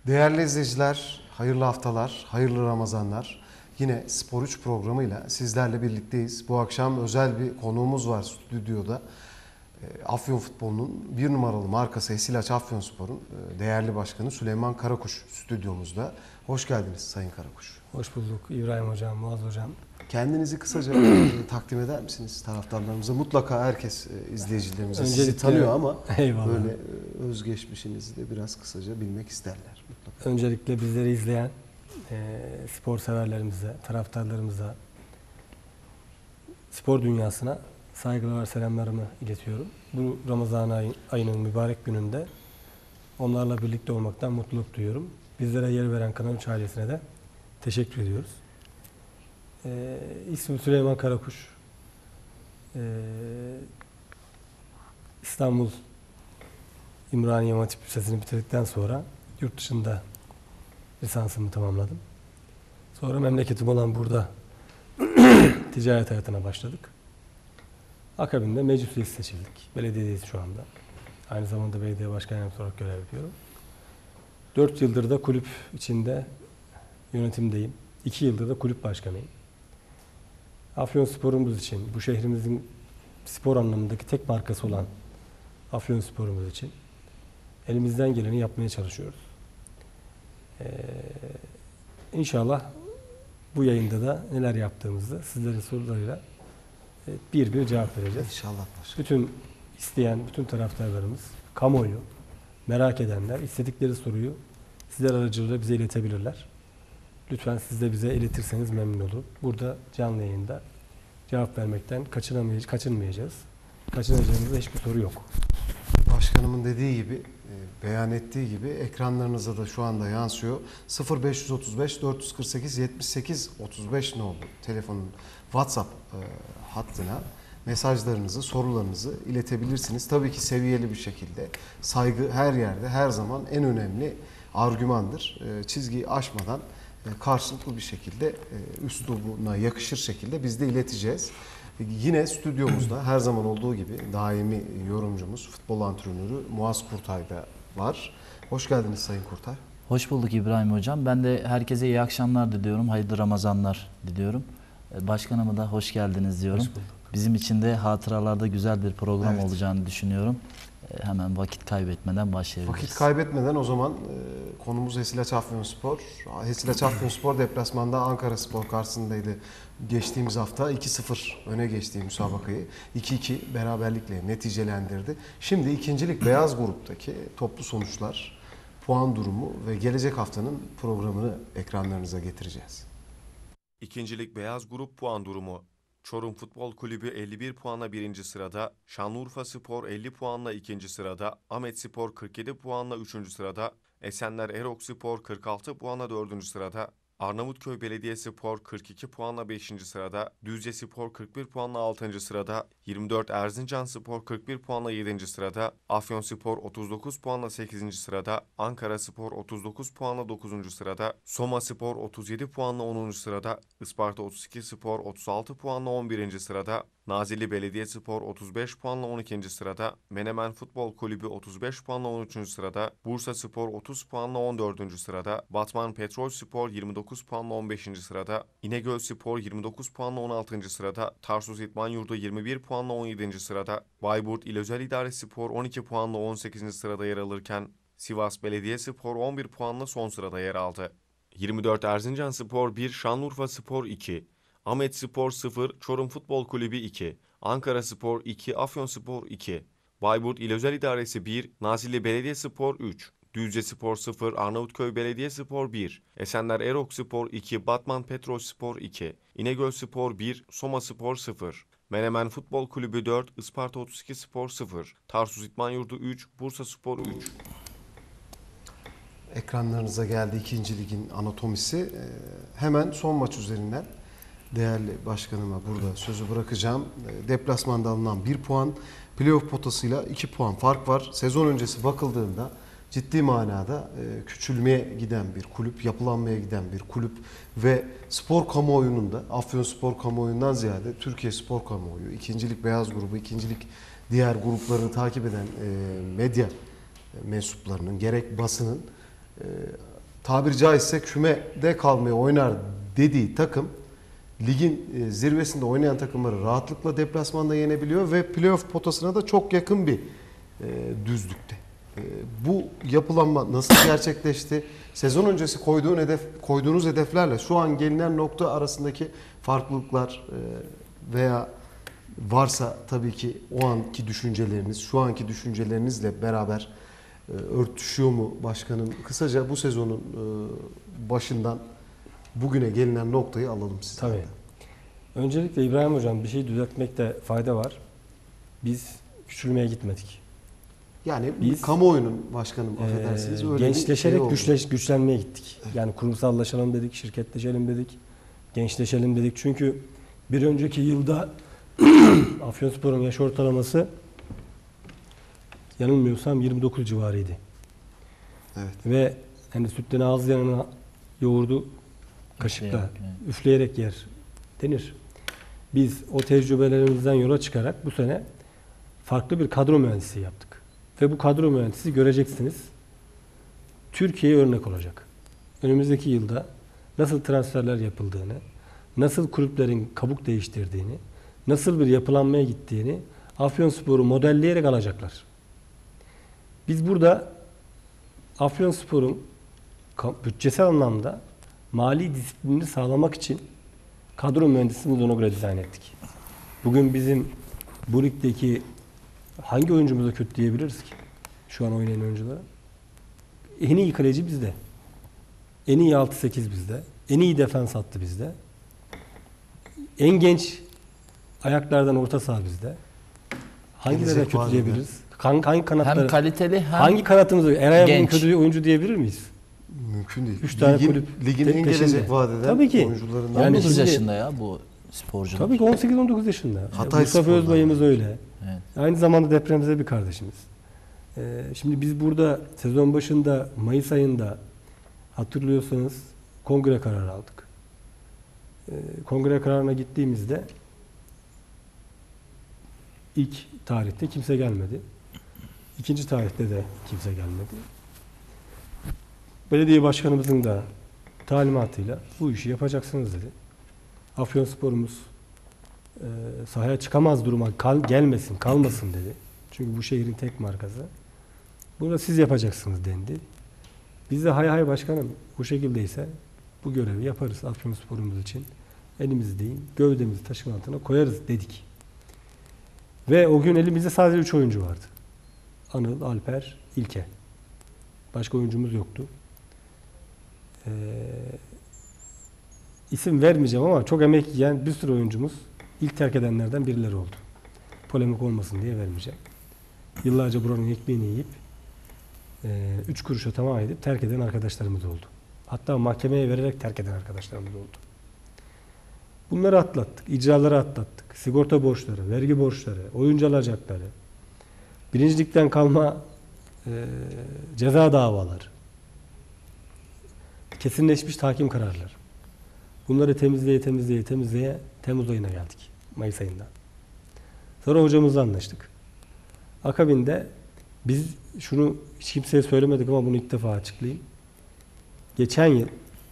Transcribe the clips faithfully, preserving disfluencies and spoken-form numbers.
Değerli izleyiciler, hayırlı haftalar, hayırlı Ramazanlar. Yine Spor üç programıyla sizlerle birlikteyiz. Bu akşam özel bir konuğumuz var stüdyoda. Afyon Futbolu'nun bir numaralı markası Hesilaç Afyonspor'un değerli başkanı Süleyman Karakuş stüdyomuzda. Hoş geldiniz Sayın Karakuş. Hoş bulduk İbrahim Hocam, Muaz Hocam. Kendinizi kısaca takdim eder misiniz taraftarlarımıza? Mutlaka herkes izleyicilerimiz sizi tanıyor ama eyvallah. böyle özgeçmişinizi de biraz kısaca bilmek isterler. Mutlaka. Öncelikle bizleri izleyen e, spor severlerimize, taraftarlarımıza, spor dünyasına saygılar, selamlarımı iletiyorum. Bu Ramazan ay, ayının mübarek gününde onlarla birlikte olmaktan mutluluk duyuyorum. Bizlere yer veren Kanal üç ailesine de teşekkür ediyoruz. Ee, ismim Süleyman Karakuş. Ee, İstanbul İmraniye İmam Hatip Lisesi'ni bitirdikten sonra yurt dışında lisansımı tamamladım. Sonra memleketim olan burada ticaret hayatına başladık. Akabinde meclis üyesi seçildik. Belediyedeyiz şu anda. Aynı zamanda belediye başkan yardımcısı olarak görev yapıyorum. Dört yıldır da kulüp içinde yönetimdeyim. İki yıldır da kulüp başkanıyım. Afyonspor'umuz için, bu şehrimizin spor anlamındaki tek markası olan Afyonspor'umuz için elimizden geleni yapmaya çalışıyoruz. Ee, İnşallah bu yayında da neler yaptığımızı sizlerin sorularıyla bir bir cevap vereceğiz. İnşallah başkanım. Bütün isteyen, bütün taraftarlarımız, kamuoyu, merak edenler istedikleri soruyu sizler aracılığıyla bize iletebilirler. Lütfen siz de bize iletirseniz memnun olurum. Burada canlı yayında cevap vermekten kaçınamayacağız, kaçınmayacağız. Kaçınacağımızda hiçbir soru yok. Başkanımın dediği gibi, beyan ettiği gibi ekranlarınıza da şu anda yansıyor. sıfır beş otuz beş dört yüz kırk sekiz yetmiş sekiz otuz beş nolu telefonun WhatsApp hattına mesajlarınızı, sorularınızı iletebilirsiniz. Tabii ki seviyeli bir şekilde. Saygı her yerde, her zaman en önemli argümandır. Çizgiyi aşmadan karşılıklı bir şekilde üslubuna yakışır şekilde biz de ileteceğiz. Yine stüdyomuzda her zaman olduğu gibi daimi yorumcumuz, futbol antrenörü Muaz Kurtay da var. Hoş geldiniz Sayın Kurtay. Hoş bulduk İbrahim Hocam. Ben de herkese iyi akşamlar diliyorum. Hayırlı Ramazanlar diliyorum. Başkanıma da hoş geldiniz diyorum. Hoş Bizim için de hatıralarda güzel bir program evet. olacağını düşünüyorum. Hemen vakit kaybetmeden başlayabiliriz. Vakit kaybetmeden o zaman e, konumuz Hesilaç Afyonspor. Hesilaç Afyonspor deplasmanda Ankaraspor karşısındaydı. Geçtiğimiz hafta iki sıfır öne geçtiği müsabakayı iki iki beraberlikle neticelendirdi. Şimdi ikincilik beyaz gruptaki toplu sonuçlar, puan durumu ve gelecek haftanın programını ekranlarınıza getireceğiz. İkincilik beyaz grup puan durumu. Çorum Futbol Kulübü elli bir puanla birinci sırada, Şanlıurfaspor elli puanla ikinci sırada, Ahmetspor kırk yedi puanla üçüncü sırada, Esenler Erokspor kırk altı puanla dördüncü sırada, Arnavutköy Belediyespor kırk iki puanla beşinci sırada, Düzcespor kırk bir puanla altıncı sırada, yirmi dört Erzincanspor kırk bir puanla yedinci sırada, Afyonspor otuz dokuz puanla sekizinci sırada, Ankaraspor otuz dokuz puanla dokuzuncu sırada, Somaspor otuz yedi puanla onuncu sırada, Isparta otuz iki Spor otuz altı puanla on birinci sırada, Nazilli Belediyespor otuz beş puanla on ikinci sırada, Menemen Futbol Kulübü otuz beş puanla on üçüncü sırada, Bursaspor otuz puanla on dördüncü sırada, Batman Petrolspor yirmi dokuz puanla on beşinci sırada, İnegölspor yirmi dokuz puanla on altıncı sırada, Tarsus İdman Yurdu yirmi bir puanla on yedinci sırada, Bayburt İl Özel İdarespor on iki puanla on sekizinci sırada yer alırken, Sivas Belediyespor on bir puanla son sırada yer aldı. yirmi dört Erzincanspor bir, Şanlıurfaspor iki, Ahmetspor sıfır, Çorum Futbol Kulübü iki, Ankaraspor iki, Afyonspor iki, Bayburt İl Özel İdaresi bir, Nazilli Belediyespor üç, Düzcespor sıfır, Arnavutköy Belediyespor bir, Esenler Erokspor iki, Batman Petrolspor iki, İnegölspor bir, Somaspor sıfır, Menemen Futbol Kulübü dört, Isparta otuz iki Spor sıfır, Tarsus İdman Yurdu üç, Bursaspor üç. Ekranlarınıza geldi ikinci ligin anatomisi. Hemen son maç üzerinden değerli başkanıma burada sözü bırakacağım. Deplasmanda alınan bir puan, playoff potasıyla iki puan fark var. Sezon öncesi bakıldığında ciddi manada küçülmeye giden bir kulüp, yapılanmaya giden bir kulüp ve spor kamuoyunun da Afyonspor kamuoyundan ziyade Türkiye spor kamuoyu, ikincilik beyaz grubu, ikincilik diğer gruplarını takip eden medya mensuplarının, gerek basının tabiri caizse kümede kalmaya oynar dediği takım ligin e, zirvesinde oynayan takımları rahatlıkla deplasmanda yenebiliyor ve playoff potasına da çok yakın bir e, düzlükte. E, bu yapılanma nasıl gerçekleşti? Sezon öncesi koyduğun hedef, koyduğunuz hedeflerle şu an gelinen nokta arasındaki farklılıklar e, veya varsa tabii ki o anki düşünceleriniz, şu anki düşüncelerinizle beraber e, örtüşüyor mu başkanım? Kısaca bu sezonun e, başından bugüne gelinen noktayı alalım sizden. Tabii. Öncelikle İbrahim Hocam bir şey düzeltmekte fayda var. Biz küçülmeye gitmedik. Yani Biz, kamuoyunun başkanım affedersiniz e, öyle gençleşerek bir şey oldu. güçleş, güçlenmeye gittik. Yani kurumsallaşalım dedik, şirketleşelim dedik, gençleşelim dedik. Çünkü bir önceki yılda Afyonspor'un yaş ortalaması yanılmıyorsam yirmi dokuz civarıydı. Evet. Ve hani sütten ağız yanına yoğurdu kaşıkla Üfleyerek, evet. üfleyerek yer denir. Biz o tecrübelerimizden yola çıkarak bu sene farklı bir kadro mühendisi yaptık. Ve bu kadro mühendisi göreceksiniz Türkiye'ye örnek olacak. Önümüzdeki yılda nasıl transferler yapıldığını, nasıl kulüplerin kabuk değiştirdiğini, nasıl bir yapılanmaya gittiğini Afyonspor'u modelleyerek alacaklar. Biz burada Afyonspor'un bütçesel anlamda mali disiplinini sağlamak için kadro mühendisliğini ona göre dizayn ettik. Bugün bizim bu ligdeki hangi oyuncumuza kötü diyebiliriz ki? Şu an oynayan oyunculara. En iyi kaleci bizde. En iyi altı sekiz bizde. En iyi defans hattı bizde. En genç ayaklardan orta saha bizde. Hangilerine Gelecek kötü vadede. diyebiliriz? Hangi, hangi kanatları? Hem kaliteli hem Hangi kanatımızı? Eray genç. kötü oyuncu diyebilir miyiz? Mümkün değil. Üç tane ligin, kulüp ligin tek en peşinde. gelecek vadeden Tabii ki. oyuncularından Yani on birisi. dokuz şimdi- yaşında ya bu sporcular. Tabii ki on sekiz on dokuz yaşında. Hatay Mustafa Spor'dan. Özbay'ımız öyle. Evet. Aynı zamanda depremize bir kardeşimiz. Ee, şimdi biz burada sezon başında Mayıs ayında hatırlıyorsanız kongre kararı aldık. Ee, kongre kararına gittiğimizde ilk tarihte kimse gelmedi. İkinci tarihte de kimse gelmedi. Belediye başkanımızın da talimatıyla bu işi yapacaksınız dedi. Afyonspor'umuz e, sahaya çıkamaz duruma kal, gelmesin, kalmasın dedi. Çünkü bu şehrin tek markası. Bunu da siz yapacaksınız dendi. Biz de hay hay başkanım bu şekildeyse bu görevi yaparız Afyonspor'umuz için. Elimizi değil, gövdemizi taşın altına koyarız dedik. Ve o gün elimizde sadece üç oyuncu vardı. Anıl, Alper, İlke. Başka oyuncumuz yoktu. Ee, isim vermeyeceğim ama çok emek yiyen bir sürü oyuncumuz ilk terk edenlerden birileri oldu. Polemik olmasın diye vermeyeceğim. Yıllarca buranın ekmeğini yiyip e, üç kuruşa tamam edip terk eden arkadaşlarımız oldu. Hatta mahkemeye vererek terk eden arkadaşlarımız oldu. Bunları atlattık, icraları atlattık. Sigorta borçları, vergi borçları, oyuncu alacakları, birincilikten kalma e, ceza davaları, kesinleşmiş tahkim kararları. Bunları temizleye temizleye temizleye Temmuz ayına geldik. Mayıs ayında. Sonra hocamızla anlaştık. Akabinde biz şunu hiç kimseye söylemedik ama bunu ilk defa açıklayayım. Geçen yıl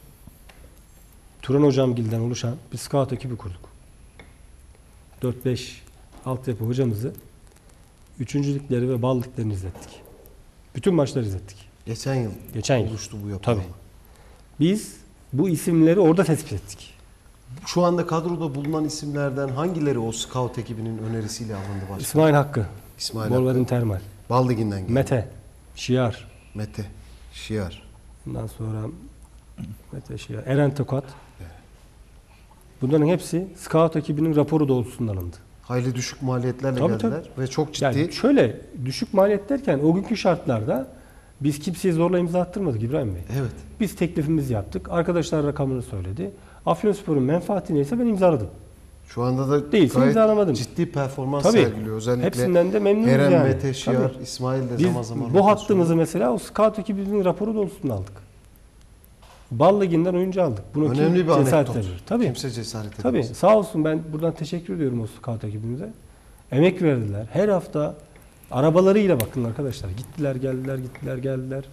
Turan Hocamgil'den oluşan bir scout ekibi kurduk. dört beş altyapı hocamızı üçüncülükleri ve ballıklarını izlettik. Bütün maçları izlettik. Geçen yıl Geçen yıl. oluştu bu yapılanma. Tabii. Biz bu isimleri orada tespit ettik. Şu anda kadroda bulunan isimlerden hangileri o scout ekibinin önerisiyle alındı başkanım? İsmail Hakkı, İsmail Bolverin Hakkı. Termal, Bal Ligi'nden geldi. Mete, Şiar, Mete. Şiar. ondan sonra Mete Şiar, Eren Tokat. Bunların hepsi scout ekibinin raporu doğrultusunda alındı. Hayli düşük maliyetlerle Tabii, geldiler ve çok ciddi. Yani şöyle düşük maliyet derken o günkü şartlarda biz kimseye zorla imza attırmadık İbrahim Bey. Evet. Biz teklifimizi yaptık. Arkadaşlar rakamını söyledi. Afyonspor'un menfaati neyse ben imzaladım. Şu anda da Değilse gayet imzalamadım. ciddi performans Tabii. sergiliyor. Özellikle Hepsinden de memnunuz Eren, yani. Mete, Şiar, Tabii. İsmail de Biz zaman zaman bu rotasyonda. hattımızı mesela o scout ekibinin raporu doğrultusunda aldık. Bal Ligi'nden oyuncu aldık. Bunu önemli kim bir cesaret anekdot. edebilir? Tabii. Kimse cesaret edemez. Tabii. Sağ olsun ben buradan teşekkür ediyorum o scout ekibimize. Emek verdiler. Her hafta arabalarıyla bakın arkadaşlar. Gittiler, geldiler, gittiler, geldiler.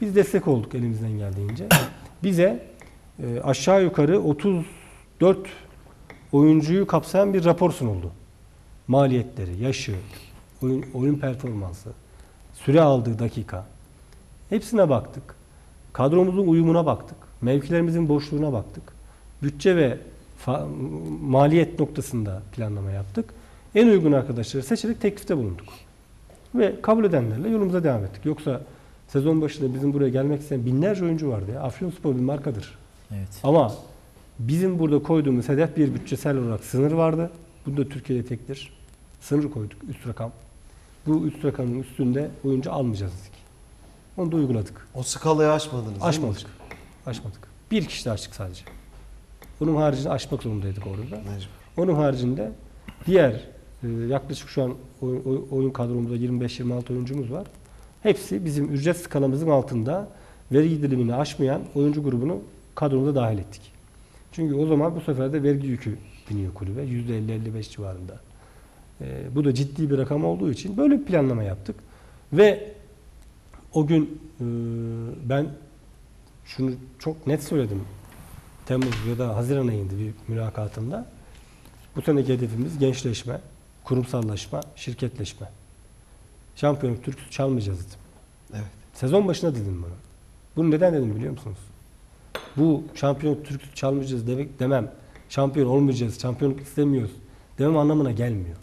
Biz destek olduk elimizden geldiğince. Bize e, aşağı yukarı otuz dört oyuncuyu kapsayan bir rapor sunuldu. Maliyetleri, yaşı, oyun, oyun performansı, süre aldığı dakika. Hepsine baktık. Kadromuzun uyumuna baktık. Mevkilerimizin boşluğuna baktık. Bütçe ve maliyet noktasında planlama yaptık. En uygun arkadaşları seçerek teklifte bulunduk. Ve kabul edenlerle yolumuza devam ettik. Yoksa sezon başında bizim buraya gelmek isteyen binlerce oyuncu vardı ya. Afyonspor bir markadır. Evet. Ama bizim burada koyduğumuz hedef bir bütçesel olarak sınır vardı. Bu da Türkiye'de tektir. Sınır koyduk, üst rakam. Bu üst rakamın üstünde oyuncu almayacağız dedik. Onu da uyguladık. O skalayı aşmadınız değil mi Aşmadık. hocam? Aşmadık. Bir kişi de açtık sadece. Onun haricinde aşmak zorundaydık orada. Mecbur. Onun haricinde diğer e, yaklaşık şu an oyun, oyun kadromuzda yirmi beş yirmi altı oyuncumuz var. Hepsi bizim ücret skalamızın altında vergi dilimini aşmayan oyuncu grubunu kadromuza dahil ettik. Çünkü o zaman bu sefer de vergi yükü biniyor kulübe. yüzde elli elli beş civarında. E, bu da ciddi bir rakam olduğu için böyle bir planlama yaptık. Ve o gün e, ben şunu çok net söyledim. Temmuz ya da Haziran ayında bir mülakatımda. Bu seneki hedefimiz gençleşme, kurumsallaşma, şirketleşme. Şampiyonluk türküsü çalmayacağız dedim. Evet. Sezon başında dedim bunu. Bunu neden dedim biliyor musunuz? Bu şampiyonluk türküsü çalmayacağız demek demem. Şampiyon olmayacağız, şampiyonluk istemiyoruz demem anlamına gelmiyor.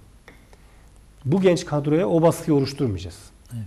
Bu genç kadroya o baskıyı oluşturmayacağız. Evet.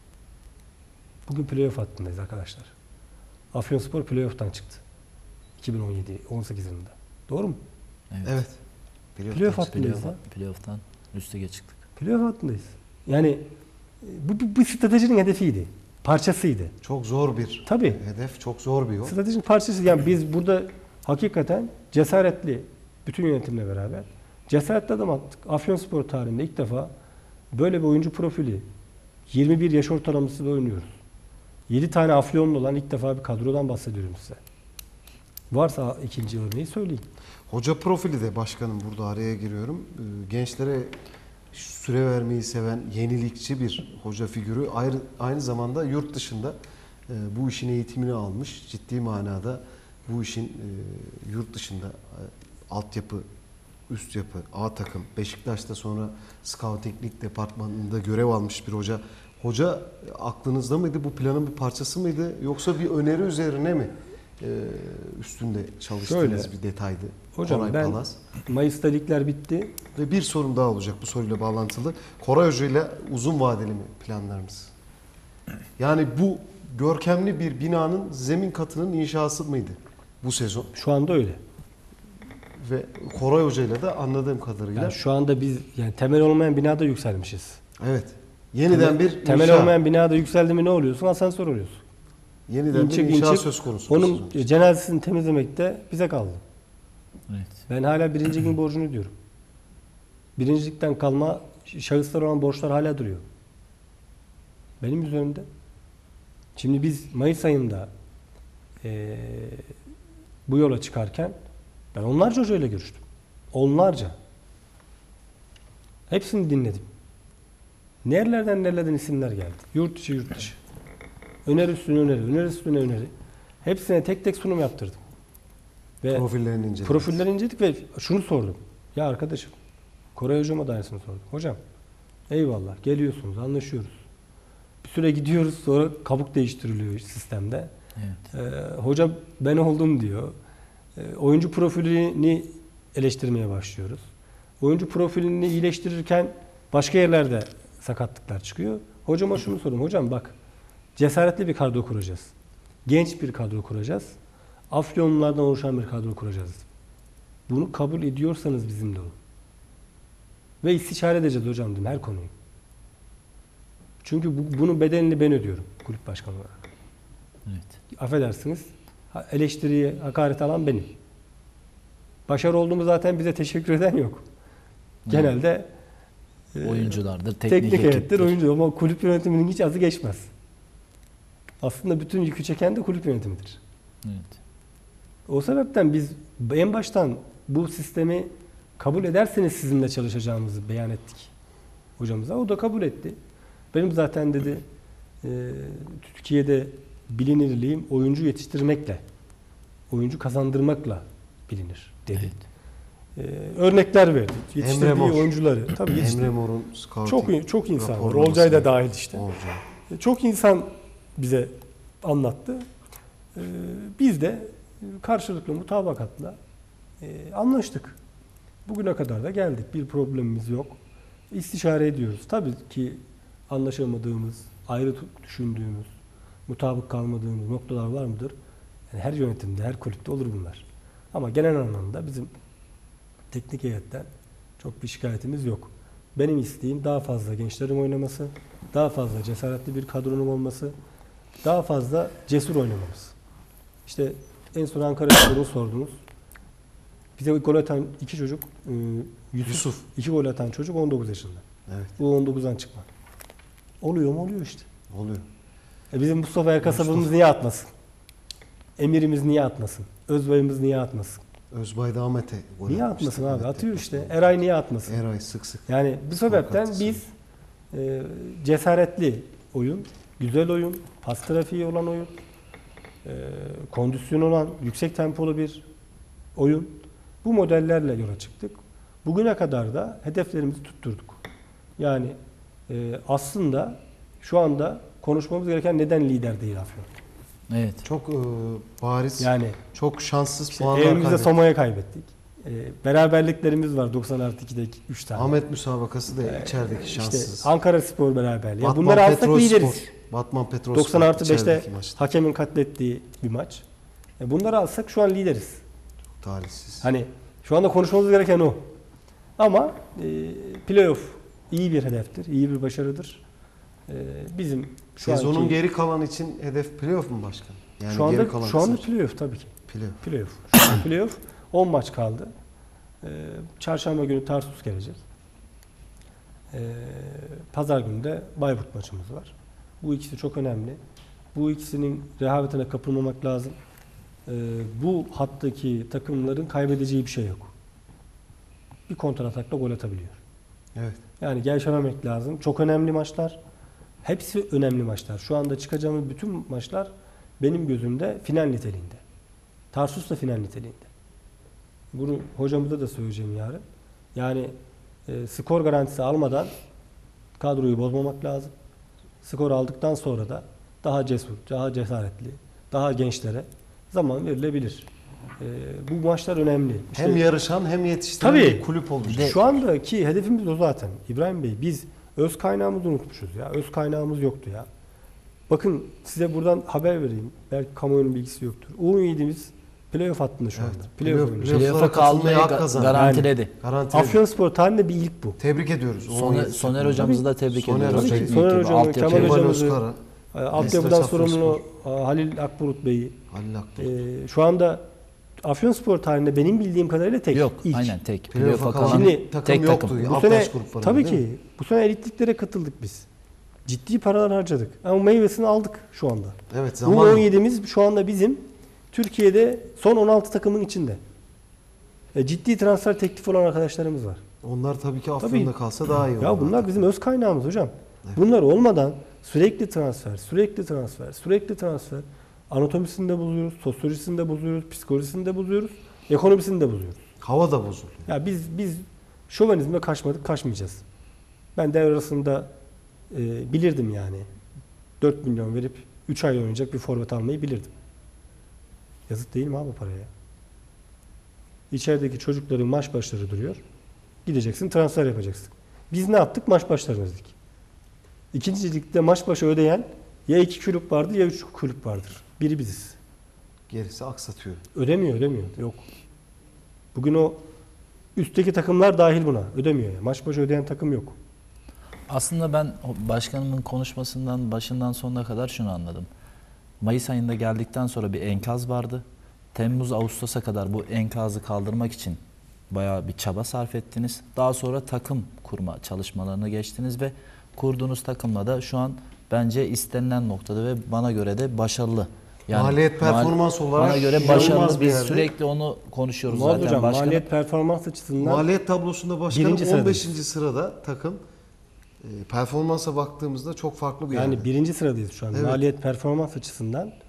Bugün playoff hattındayız arkadaşlar. Afyonspor playoff'tan çıktı. iki bin on yedi on sekiz yılında. Doğru mu? Evet. Evet. Biliyorum. Playoff hattındayız. Playoff, ya. playoff'tan üste çıktık. Playoff hattındayız. Yani bu, bu, bu stratejinin hedefiydi. Parçasıydı. Çok zor bir Tabii. hedef, çok zor bir yol. Stratejinin parçası. Yani biz burada hakikaten cesaretli, bütün yönetimle beraber cesaretli adım attık. Afyonspor tarihinde ilk defa böyle bir oyuncu profili, yirmi bir yaş ortalaması da oynuyoruz. yedi tane Afyonlu olan ilk defa bir kadrodan bahsediyorum size. Varsa ikinci örneği söyleyin. Hoca profili de başkanım, burada araya giriyorum. Ee, Gençlere süre vermeyi seven, yenilikçi bir hoca figürü. Ayrı, aynı zamanda yurt dışında e, bu işin eğitimini almış. Ciddi manada bu işin e, yurt dışında e, altyapı, üst yapı, A takım, Beşiktaş'ta sonra Scout Teknik Departmanı'nda görev almış bir hoca. Hoca aklınızda mıydı? Bu planın bir parçası mıydı? Yoksa bir öneri üzerine mi e, üstünde çalıştığınız Şöyle, bir detaydı? Hocam Koray ben Palaz. Mayıs'ta ligler bitti. Ve bir sorum daha olacak bu soruyla bağlantılı. Koray Hoca ile uzun vadeli mi planlarınız? Yani bu görkemli bir binanın zemin katının inşası mıydı bu sezon? Şu anda öyle. Ve Koray Hoca ile de anladığım kadarıyla Yani şu anda biz yani temel olmayan binada yükselmişiz. evet. Yeniden bir temel inşa, olmayan binada yükseldi mi ne oluyorsun? Asansör oluyorsun. yeniden İnçik bir inşa inçik, söz konusu. Onun bu sezon. cenazesini temizlemek de bize kaldı. Evet. Ben hala birinci ligin borcunu ödüyorum. Birincilikten kalma şahıslar olan borçlar hala duruyor. Benim üzerimde. Şimdi biz Mayıs ayında ee, bu yola çıkarken ben onlarca hocayla görüştüm. Onlarca. Hepsini dinledim. Nerelerden nerelerden isimler geldi. Yurt dışı yurt dışı. Öneri üstüne öneri, öneri üstüne öneri. Hepsine tek tek sunum yaptırdım. Ve Profillerini inceledik. profilleri inceledik ve şunu sordum. Ya arkadaşım, Koray Hocama da aynısını sordum. Hocam, eyvallah geliyorsunuz, anlaşıyoruz. Bir süre gidiyoruz, sonra kabuk değiştiriliyor sistemde. Evet. Ee, hoca ben oldum diyor. Ee, oyuncu profilini eleştirmeye başlıyoruz. Oyuncu profilini iyileştirirken başka yerlerde sakatlıklar çıkıyor. Hocama şunu sordum. Hocam bak, cesaretli bir kadro kuracağız. Genç bir kadro kuracağız. Afyonlulardan oluşan bir kadro kuracağız. Bunu kabul ediyorsanız bizimle olun. Ve istişare edeceğiz hocam dedim her konuyu. Çünkü bu, bunun bedelini ben ödüyorum kulüp başkanı olarak. Evet. Affedersiniz, eleştiriyi, hakaret alan benim. Başarı olduğumu zaten bize teşekkür eden yok. Genelde e, Oyunculardır, teknik, teknik heyettir, ekiptir. oyuncu ama kulüp yönetiminin hiç azı geçmez. Aslında bütün yükü çeken de kulüp yönetimidir. Evet. O sebepten biz en baştan bu sistemi kabul ederseniz sizinle çalışacağımızı beyan ettik hocamıza. O da kabul etti. Benim zaten dedi e, Türkiye'de bilinirliğim oyuncu yetiştirmekle, oyuncu kazandırmakla bilinir dedi. Evet. Ee, örnekler verdi. Yetiştirdiği Mor. oyuncuları. Tabii yetiştirdi. Emre Mor'un scouting Çok çok insan var. raporlaması. Olcay da dahil işte. Olcay. Çok insan bize anlattı. Ee, biz de karşılıklı mutabakatla e, anlaştık. Bugüne kadar da geldik. Bir problemimiz yok. İstişare ediyoruz. Tabii ki anlaşamadığımız, ayrı düşündüğümüz, mutabık kalmadığımız noktalar var mıdır? Yani her yönetimde, her kulüpte olur bunlar. Ama genel anlamda bizim teknik heyetten çok bir şikayetimiz yok. Benim isteğim daha fazla gençlerin oynaması, daha fazla cesaretli bir kadronun olması, daha fazla cesur oynamamız. İşte en son Ankara Spor'u sordunuz. Bize gol atan iki çocuk, Yusuf, Yusuf. iki gol atan çocuk on dokuz yaşında. Evet. Bu on dokuzdan çıkma. Oluyor mu? Oluyor işte. Oluyor. E bizim Mustafa Erkasabımız niye atmasın? Emirimiz niye atmasın? Özbay'ımız niye atmasın? Özbay da Ahmet'e gol Niye atmıştı. atmasın abi? Ahmet Atıyor deplasmanı. işte. Eray niye atmasın? Eray sık sık. Yani bu sebepten haklısın. biz e, cesaretli oyun, güzel oyun, pas trafiği olan oyun, e, kondisyon olan, yüksek tempolu bir oyun. Bu modellerle yola çıktık. Bugüne kadar da hedeflerimizi tutturduk. Yani e, aslında şu anda konuşmamız gereken neden lider değil Afyon? Evet. Çok e, bariz, Yani çok şanssız işte puanlar evimizde kaybettik. Soma'ya kaybettik. E, beraberliklerimiz var doksan artı ikide üç tane. Ahmet müsabakası da içerideki İşte şanssız. Ankara Spor beraberliği. Ya Batman bunları alsak Petrol lideriz. Spor. Batman Petrol doksan Spor artı beşte içerideki maçta. hakemin katlettiği bir maç. E, bunları alsak şu an lideriz. Talihsiz. Hani şu anda konuşmamız gereken o. Ama e, playoff iyi bir hedeftir, iyi bir başarıdır. E, bizim şu Sezonun anki, geri kalan için hedef playoff mu başkan? Yani şu anda geri kalan şu anda kısır. playoff tabii ki. playoff. Playoff. Şu an playoff. on maç kaldı. E, Çarşamba günü Tarsus gelecek. E, Pazar günü de Bayburt maçımız var. Bu ikisi çok önemli. Bu ikisinin rehavetine kapılmamak lazım. E, bu hattaki takımların kaybedeceği bir şey yok. Bir kontratakla gol atabiliyor. Evet. Yani gevşememek lazım. Çok önemli maçlar. Hepsi önemli maçlar. Şu anda çıkacağımız bütün maçlar benim gözümde final niteliğinde. Tarsus da final niteliğinde. Bunu hocamıza da söyleyeceğim yarın. Yani e, skor garantisi almadan kadroyu bozmamak lazım. Skor aldıktan sonra da daha cesur, daha cesaretli, daha gençlere zaman verilebilir. E, bu maçlar önemli. İşte Hem yarışan hem yetiştiren Tabii. bir kulüp olacak. şu andaki hedefimiz o zaten. İbrahim Bey, biz öz kaynağımızı unutmuşuz ya. Öz kaynağımız yoktu ya. Bakın size buradan haber vereyim. Belki kamuoyunun bilgisi yoktur. U on yedi'miz playoff hattında şu Evet. anda. Playoff Playoff- oynuyor. playoff- Playoff'a kalmayı hak ga- kazandı. garantiledi. Garantiledi. Afyonspor tarihinde bir ilk bu. Tebrik ediyoruz. Soner, Soner hocamızı da tebrik Soner ediyoruz. Hocam. Çok Soner büyük bir hocamı, altyapı- Kemal Kemal hocamızı, Özkara, e, altyapıdan Esra sorumlu e, Halil Akbulut Bey'i. Halil Akbulut. e, şu anda Afyonspor tarihinde benim bildiğim kadarıyla tek. Yok, ilk. aynen tek. Playoff'a Playoff'a kalan kalan Şimdi takım tek yoktu. takım. Bu Alt sene yaş gruplarında, tabii değil mi? ki bu sene elitliklere katıldık biz. Ciddi paralar harcadık. Ama meyvesini aldık şu anda. Evet, Bu zaman on yedi'miz şu anda bizim Türkiye'de son on altı takımın içinde. E, ciddi transfer teklifi olan arkadaşlarımız var. onlar tabii ki Afyon'da Tabii. kalsa daha iyi olur. Ya bunlar bizim öz kaynağımız hocam. Evet. Bunlar olmadan sürekli transfer, sürekli transfer, sürekli transfer. Anatomisini de bozuyoruz, sosyolojisini de bozuyoruz, psikolojisini de bozuyoruz, ekonomisini de bozuyoruz. Hava da bozuluyor. Ya biz biz şövenizme kaçmadık, kaçmayacağız. Ben devre arasında e, bilirdim yani. dört milyon verip üç ay oynayacak bir forvet almayı bilirdim. Yazık değil mi abi paraya? İçerideki çocukların maç başları duruyor. Gideceksin, transfer yapacaksın. Biz ne yaptık? Maç başlarını ödedik. İkinci ligde maç başı ödeyen ya iki kulüp vardı ya üç kulüp vardır. Biri biziz. Gerisi aksatıyor. Ödemiyor, ödemiyor. Yok. Bugün o üstteki takımlar dahil buna. Ödemiyor. Yani. Maç başı ödeyen takım yok. Aslında ben o başkanımın konuşmasından başından sonuna kadar şunu anladım. Mayıs ayında geldikten sonra bir enkaz vardı. Temmuz Ağustos'a kadar bu enkazı kaldırmak için bayağı bir çaba sarf ettiniz. Daha sonra takım kurma çalışmalarına geçtiniz ve kurduğunuz takımla da şu an bence istenilen noktada ve bana göre de başarılı. Maliyet performans mal- olarak bana göre inanılmaz başarılı. bir Biz yerde. sürekli onu konuşuyoruz Murat zaten hocam başkanım. maliyet performans açısından Maliyet tablosunda başkanım Birinci sıradayız. on beşinci sırada takım. E, performansa baktığımızda çok farklı bir yani yerde. birinci sıradayız şu an. Evet. Maliyet performans açısından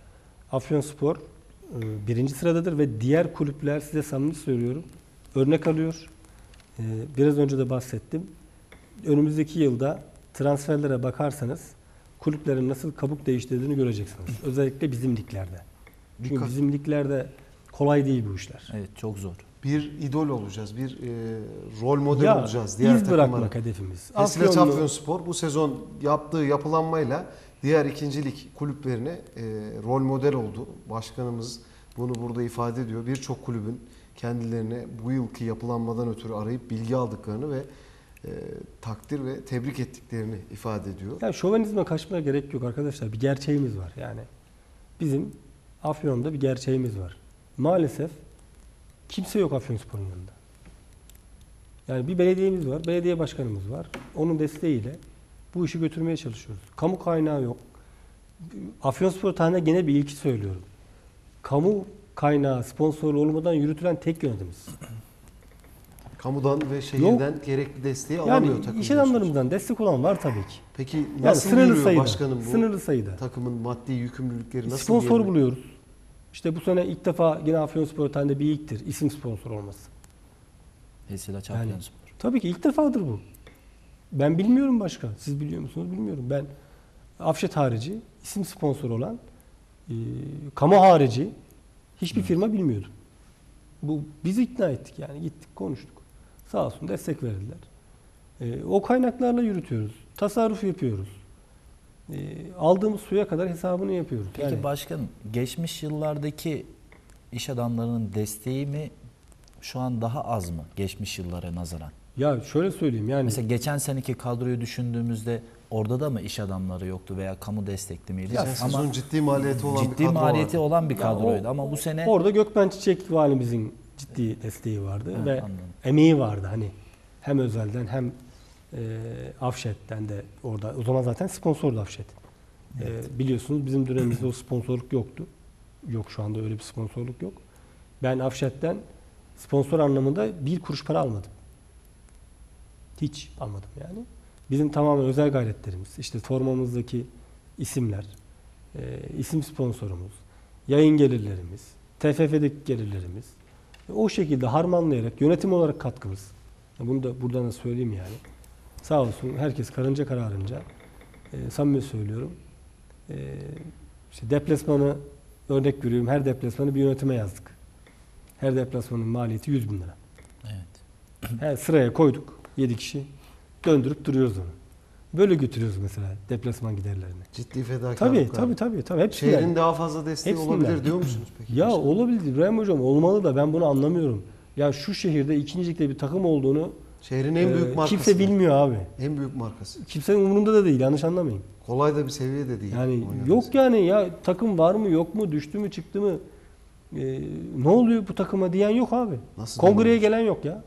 Afyonspor e, birinci sıradadır ve diğer kulüpler, size samimi söylüyorum, örnek alıyor. E, biraz önce de bahsettim. Önümüzdeki yılda transferlere bakarsanız kulüplerin nasıl kabuk değiştirdiğini göreceksiniz. Özellikle bizim liglerde. Çünkü Birkaç- bizim liglerde kolay değil bu işler. Evet, çok zor. Bir idol olacağız, bir e, rol model Ya, olacağız diğer iz takımlara. bırakmak hedefimiz. Mesela Afyonlu- Trabzonspor bu sezon yaptığı yapılanmayla diğer ikincilik kulüplerine e, rol model oldu. Başkanımız bunu burada ifade ediyor. Birçok kulübün kendilerine bu yılki yapılanmadan ötürü arayıp bilgi aldıklarını ve e, takdir ve tebrik ettiklerini ifade ediyor. Ya şovenizme kaçmaya gerek yok arkadaşlar. Bir gerçeğimiz var yani. Bizim Afyon'da bir gerçeğimiz var. Maalesef kimse yok Afyonspor'un yanında. Yani bir belediyemiz var, belediye başkanımız var. Onun desteğiyle bu işi götürmeye çalışıyoruz. Kamu kaynağı yok. Afyonspor tarihinde gene bir ilki söylüyorum. Kamu kaynağı sponsorlu olmadan yürütülen tek yönetimiz. Kamudan ve şehirden gerekli desteği alamıyor Yani takım. iş diyorsunuz. adamlarımızdan destek olan var tabii ki. Peki Yani nasıl sınırlı yürüyor sayıda. başkanım bu Sınırlı sayıda. takımın maddi yükümlülükleri nasıl Sponsor yerine- buluyoruz. İşte bu sene ilk defa yine Afyonspor tarihinde bir ilktir. İsim sponsor olması. Vesile Yani, Afyonspor. tabii ki ilk defadır bu. Ben bilmiyorum başka. Siz biliyor musunuz bilmiyorum. Ben Afşet harici isim sponsor olan e, kamu harici hiçbir firma bilmiyordum. Bu bizi ikna ettik yani. Gittik konuştuk. Sağ olsun destek verdiler. E, o kaynaklarla yürütüyoruz. Tasarruf yapıyoruz. E, aldığımız suya kadar hesabını yapıyoruz. Peki Yani- başkanım, geçmiş yıllardaki iş adamlarının desteği mi şu an daha az mı geçmiş yıllara nazaran? Ya şöyle söyleyeyim yani. Mesela geçen seneki kadroyu düşündüğümüzde orada da mı iş adamları yoktu veya kamu destekli miydi? Geçen Ama sezon ciddi maliyeti olan bir ciddi kadro maliyeti vardı. olan bir Ya kadroydu o- ama bu sene Orada Gökmen Çiçek valimizin ciddi desteği vardı Ha, ve anladım. emeği vardı hani hem özelden hem e, Afşet'ten de orada. O zaman zaten sponsordu Afşet. E, biliyorsunuz bizim dönemimizde o sponsorluk yoktu. Yok, şu anda öyle bir sponsorluk yok. Ben Afşet'ten sponsor anlamında bir kuruş para almadım. Hiç almadım yani. Bizim tamamen özel gayretlerimiz, işte formamızdaki isimler, e, isim sponsorumuz, yayın gelirlerimiz, T F F'deki gelirlerimiz, o şekilde harmanlayarak yönetim olarak katkımız. Bunu da buradan da söyleyeyim yani. Sağ olsun herkes karınca kararınca, e, samimi söylüyorum. E, işte deplasmanı örnek veriyorum. Her deplasmanı bir yönetime yazdık. Her deplasmanın maliyeti yüz bin lira. evet. Her sıraya koyduk. yedi kişi. Döndürüp duruyoruz onu. Böyle götürüyoruz mesela deplasman giderlerini. Ciddi fedakarlık Tabii var. tabii tabii. tabii. Hepsinden. Şehrin daha fazla desteği Hepsinden. olabilir diyor musunuz peki? Ya olabilir İbrahim Hocam, olmalı da ben bunu anlamıyorum. Ya şu şehirde ikincilikte bir takım olduğunu Şehrin en büyük e, markası. kimse bilmiyor abi. En büyük markası. Kimsenin umurunda da değil, yanlış anlamayın. Kolay da bir seviye de değil. Yani Konya'da. yok yani, ya takım var mı yok mu, düştü mü çıktı mı, e, ne oluyor bu takıma diyen yok abi. Nasıl Kongreye demiyoruz? gelen yok ya.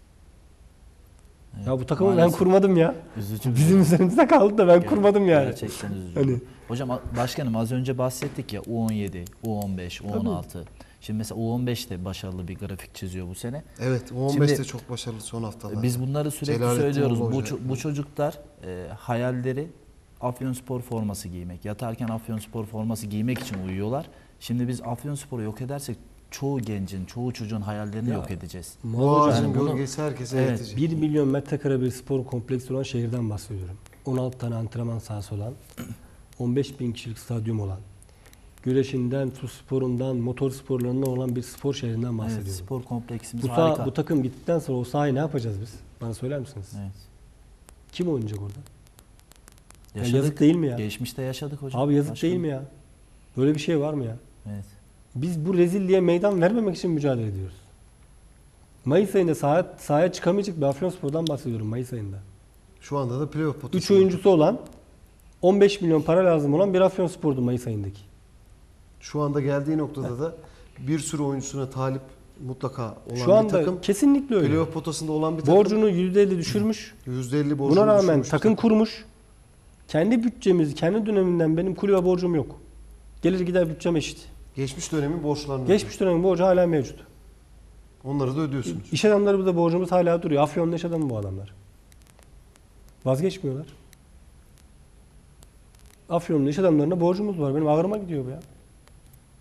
Evet, Ya bu takımı ben maalesef kurmadım ya. üzücü bir Bizim durum. üzerimizde kaldı da ben Ger- kurmadım yani. Gerçekten üzücü. Hani- Hocam a- başkanım az önce bahsettik ya U on yedi, U on beş, U on altı. Şimdi mesela U on beş de başarılı bir grafik çiziyor bu sene. Evet, U on beş Şimdi- de çok başarılı son haftalarda. Biz bunları sürekli Celalettin söylüyoruz. Ulu Bu, Hoca. ço- bu çocuklar e, hayalleri Afyonspor forması giymek. Yatarken Afyonspor forması giymek için uyuyorlar. Şimdi biz Afyonspor'u yok edersek çoğu gencin, çoğu çocuğun hayallerini Ya, yok edeceğiz. Bu Muazzam ağacın Yani bunu- gölgesi herkese Evet, yetecek. bir milyon metrekare bir spor kompleksi olan şehirden bahsediyorum. on altı tane antrenman sahası olan, on beş bin kişilik stadyum olan, güreşinden, su sporundan, motor sporlarından olan bir spor şehrinden Evet, bahsediyorum. spor kompleksimiz bu, saha, harika. bu takım gittikten sonra o sahayı ne yapacağız biz? Bana söyler misiniz? Evet. Kim oynayacak orada? Ya Yaşadık. yazık değil mi ya? Geçmişte yaşadık hocam. Abi yazık Başkanım. değil mi ya? Böyle bir şey var mı ya? Evet. Biz bu rezilliğe meydan vermemek için mücadele ediyoruz. Mayıs ayında sahaya, sahaya çıkamayacak bir Afyonspor'dan bahsediyorum Mayıs ayında. Şu anda da playoff potası. üç oyuncusu olan, on beş milyon para lazım olan bir Afyonspor'du Mayıs ayındaki. Şu anda geldiği noktada da bir sürü oyuncusuna talip mutlaka olan Şu bir anda takım. kesinlikle öyle. Playoff potasında olan bir takım. Borcunu yüzde elli düşürmüş. yüzde elli borcunu Buna rağmen düşürmüş bir takım kurmuş. Kendi bütçemizi, kendi döneminden benim kulübe borcum yok. Gelir gider bütçem eşit. Geçmiş dönemin borçlarını. Geçmiş dönemin borcu hala mevcut. Onları da ödüyorsunuz. İş adamlarımızda borcumuz hala duruyor. Afyon'da iş adamı bu adamlar. Vazgeçmiyorlar. Afyon'da iş adamlarına borcumuz var. Benim ağrıma gidiyor bu ya.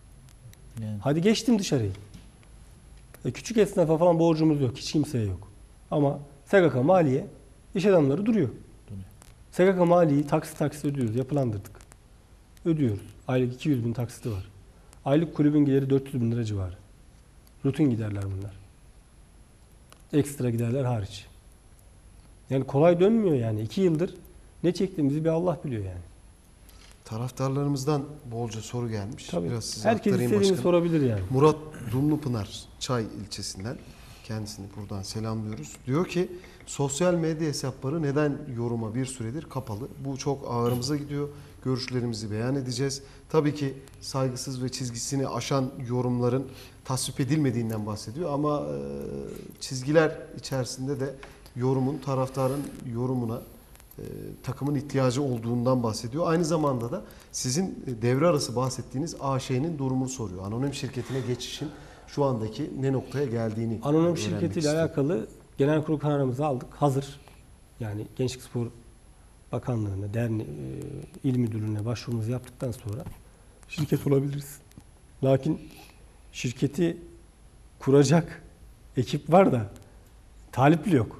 Yani. Hadi geçtim dışarıyı. E, küçük esnafa falan borcumuz yok. Hiç kimseye yok. Ama S G K Maliye iş adamları duruyor. Duruyor. S G K Maliye'yi taksit taksit ödüyoruz. Yapılandırdık. Ödüyoruz. Aylık iki yüz bin taksiti var. Aylık kulübün geliri dört yüz bin lira civarı. Rutin giderler bunlar. Ekstra giderler hariç. Yani kolay dönmüyor yani. iki yıldır ne çektiğimizi bir Allah biliyor yani. Taraftarlarımızdan bolca soru gelmiş. Tabii. Biraz size Herkes aktarayım istediğini başkanım. sorabilir yani. Murat Dumlupınar Çay ilçesinden, kendisini buradan selamlıyoruz. Diyor ki sosyal medya hesapları neden yoruma bir süredir kapalı? Bu çok ağrımıza gidiyor. Görüşlerimizi beyan edeceğiz. Tabii ki saygısız ve çizgisini aşan yorumların tasvip edilmediğinden bahsediyor ama e, çizgiler içerisinde de yorumun, taraftarın yorumuna e, takımın ihtiyacı olduğundan bahsediyor. Aynı zamanda da sizin devre arası bahsettiğiniz A Ş'nin durumunu soruyor. Anonim şirketine geçişin şu andaki ne noktaya geldiğini Anonim öğrenmek şirketiyle istiyor. alakalı genel kurul kararımızı aldık. Hazır. Yani Gençlik Spor Bakanlığı'na, derne, e, il müdürlüğüne başvurumuzu yaptıktan sonra şirket olabiliriz. Lakin şirketi kuracak ekip var da talipli yok.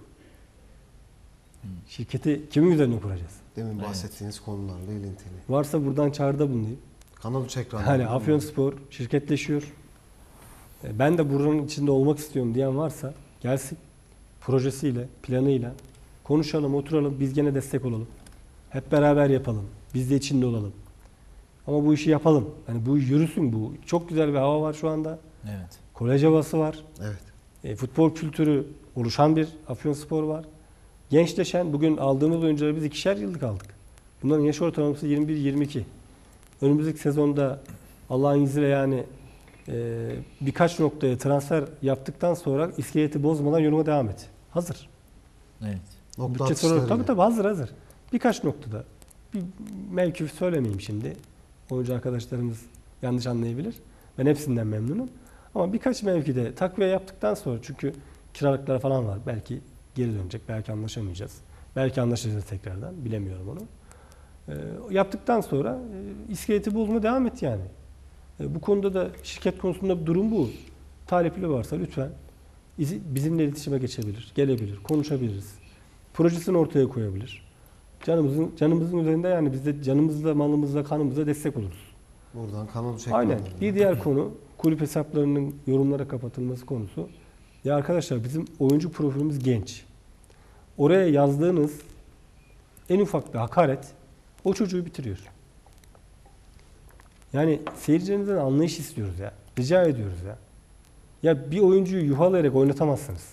Şirketi kimin üzerine kuracağız? Demin bahsettiğiniz konularla ilintili. Varsa buradan çağrıda bulunayım. Kanal üç ekranı. Hani Afyonspor şirketleşiyor. E, Ben de buranın içinde olmak istiyorum diyen varsa gelsin. Projesiyle, planıyla konuşalım, oturalım. Biz gene destek olalım. Hep beraber yapalım. Biz de içinde olalım. Ama bu işi yapalım. Hani bu iş yürüsün bu. Çok güzel bir hava var şu anda. Evet. Kolej havası var. Evet. E, futbol kültürü oluşan bir Afyonspor var. Gençleşen, bugün aldığımız oyuncuları biz ikişer yıllık aldık. Bunların yaş ortalaması yirmi bir yirmi iki. Önümüzdeki sezonda Allah'ın izniyle yani e, birkaç noktaya transfer yaptıktan sonra iskeleti bozmadan yoluma devam et. Hazır. Evet. Nokta Bütçe atışlarıyla. sorunu tabii tabii hazır hazır. Birkaç noktada. Bir mevki söylemeyeyim şimdi. Oyuncu arkadaşlarımız yanlış anlayabilir. Ben hepsinden memnunum. Ama birkaç mevkide takviye yaptıktan sonra çünkü kiralıklar falan var. Belki geri dönecek. Belki anlaşamayacağız. Belki anlaşacağız tekrardan. Bilemiyorum onu. E, yaptıktan sonra e, iskeleti bozma devam et yani. E, bu konuda da şirket konusunda bir durum bu. Talipli varsa lütfen izi- bizimle iletişime geçebilir, gelebilir, konuşabiliriz. Projesini ortaya koyabilir. Canımızın canımızın üzerinde yani biz de canımızla, malımızla, kanımızla destek oluruz. Buradan kanal üç Aynen. ekranlarından. Bir diğer konu kulüp hesaplarının yorumlara kapatılması konusu. Ya arkadaşlar bizim oyuncu profilimiz genç. Oraya yazdığınız en ufak bir hakaret o çocuğu bitiriyor. Yani seyircilerimizden anlayış istiyoruz ya. Rica ediyoruz ya. Ya bir oyuncuyu yuhalayarak oynatamazsınız.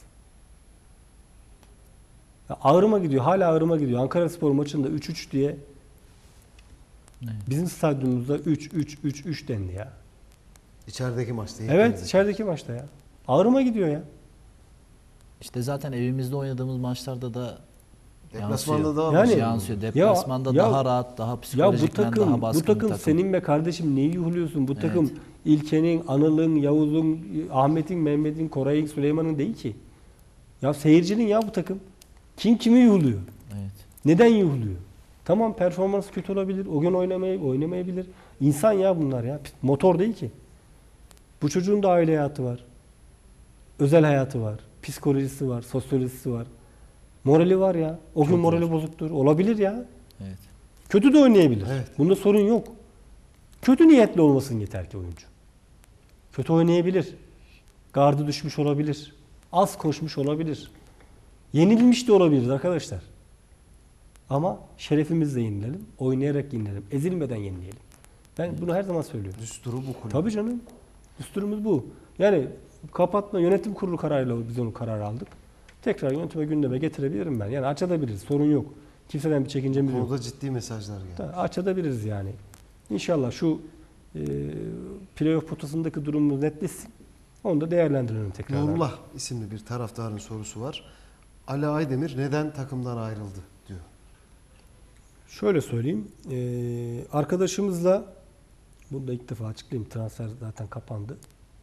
Ya ağrıma gidiyor, hala ağrıma gidiyor. Ankaraspor maçında üç üç diye Evet. bizim stadyumumuzda üç üç üç üç dendi ya. İçerideki maçta. Evet, içerideki maçta ya. Ağrıma gidiyor ya. İşte zaten evimizde oynadığımız maçlarda da Deplasmanda yansıyor. daha Yani- başarılı. yansıyor. Deplasmanda Ya- daha rahat, daha Ya bu psikolojikmen takım, daha baskın bu takım, bir takım. senin be kardeşim neyi yuhluyorsun? Bu Evet. takım İlke'nin, Anıl'ın, Yavuz'un, Ahmet'in, Mehmet'in, Koray'ın, Süleyman'ın değil ki. Ya seyircinin ya bu takım. Kim kimi yuhluyor? Evet. Neden yuhluyor? Tamam performans kötü olabilir. O gün oynamayı, oynamayabilir. İnsan ya bunlar ya. Motor değil ki. Bu çocuğun da aile hayatı var. Özel hayatı var. Psikolojisi var. Sosyolojisi var. Morali var ya. O gün Çok morali var. bozuktur. Olabilir ya. Evet. Kötü de oynayabilir. Evet. Bunda sorun yok. Kötü niyetli olmasın yeter ki oyuncu. Kötü oynayabilir. Gardı düşmüş olabilir. Az koşmuş olabilir. Yenilmiş de olabilir arkadaşlar. Ama şerefimizle yenilelim. Oynayarak yenilelim. Ezilmeden yenileyelim. Ben bunu her zaman söylüyorum. Düsturu bu kulüp. Tabii canım. Düsturumuz bu. Yani kapatma yönetim kurulu kararıyla biz onu karar aldık. Tekrar yönetime gündeme getirebilirim ben. Yani açabiliriz. Sorun yok. Kimseden bir çekincemiz yok. Burada ciddi mesajlar geldi. Da açabiliriz yani. İnşallah şu e, playoff potasındaki durumumuz netleşsin. Onu da değerlendirelim tekrar. Nurullah isimli bir taraftarın sorusu var. Ali Aydemir neden takımdan ayrıldı diyor. Şöyle söyleyeyim. E, arkadaşımızla bunu da ilk defa açıklayayım. Transfer zaten kapandı.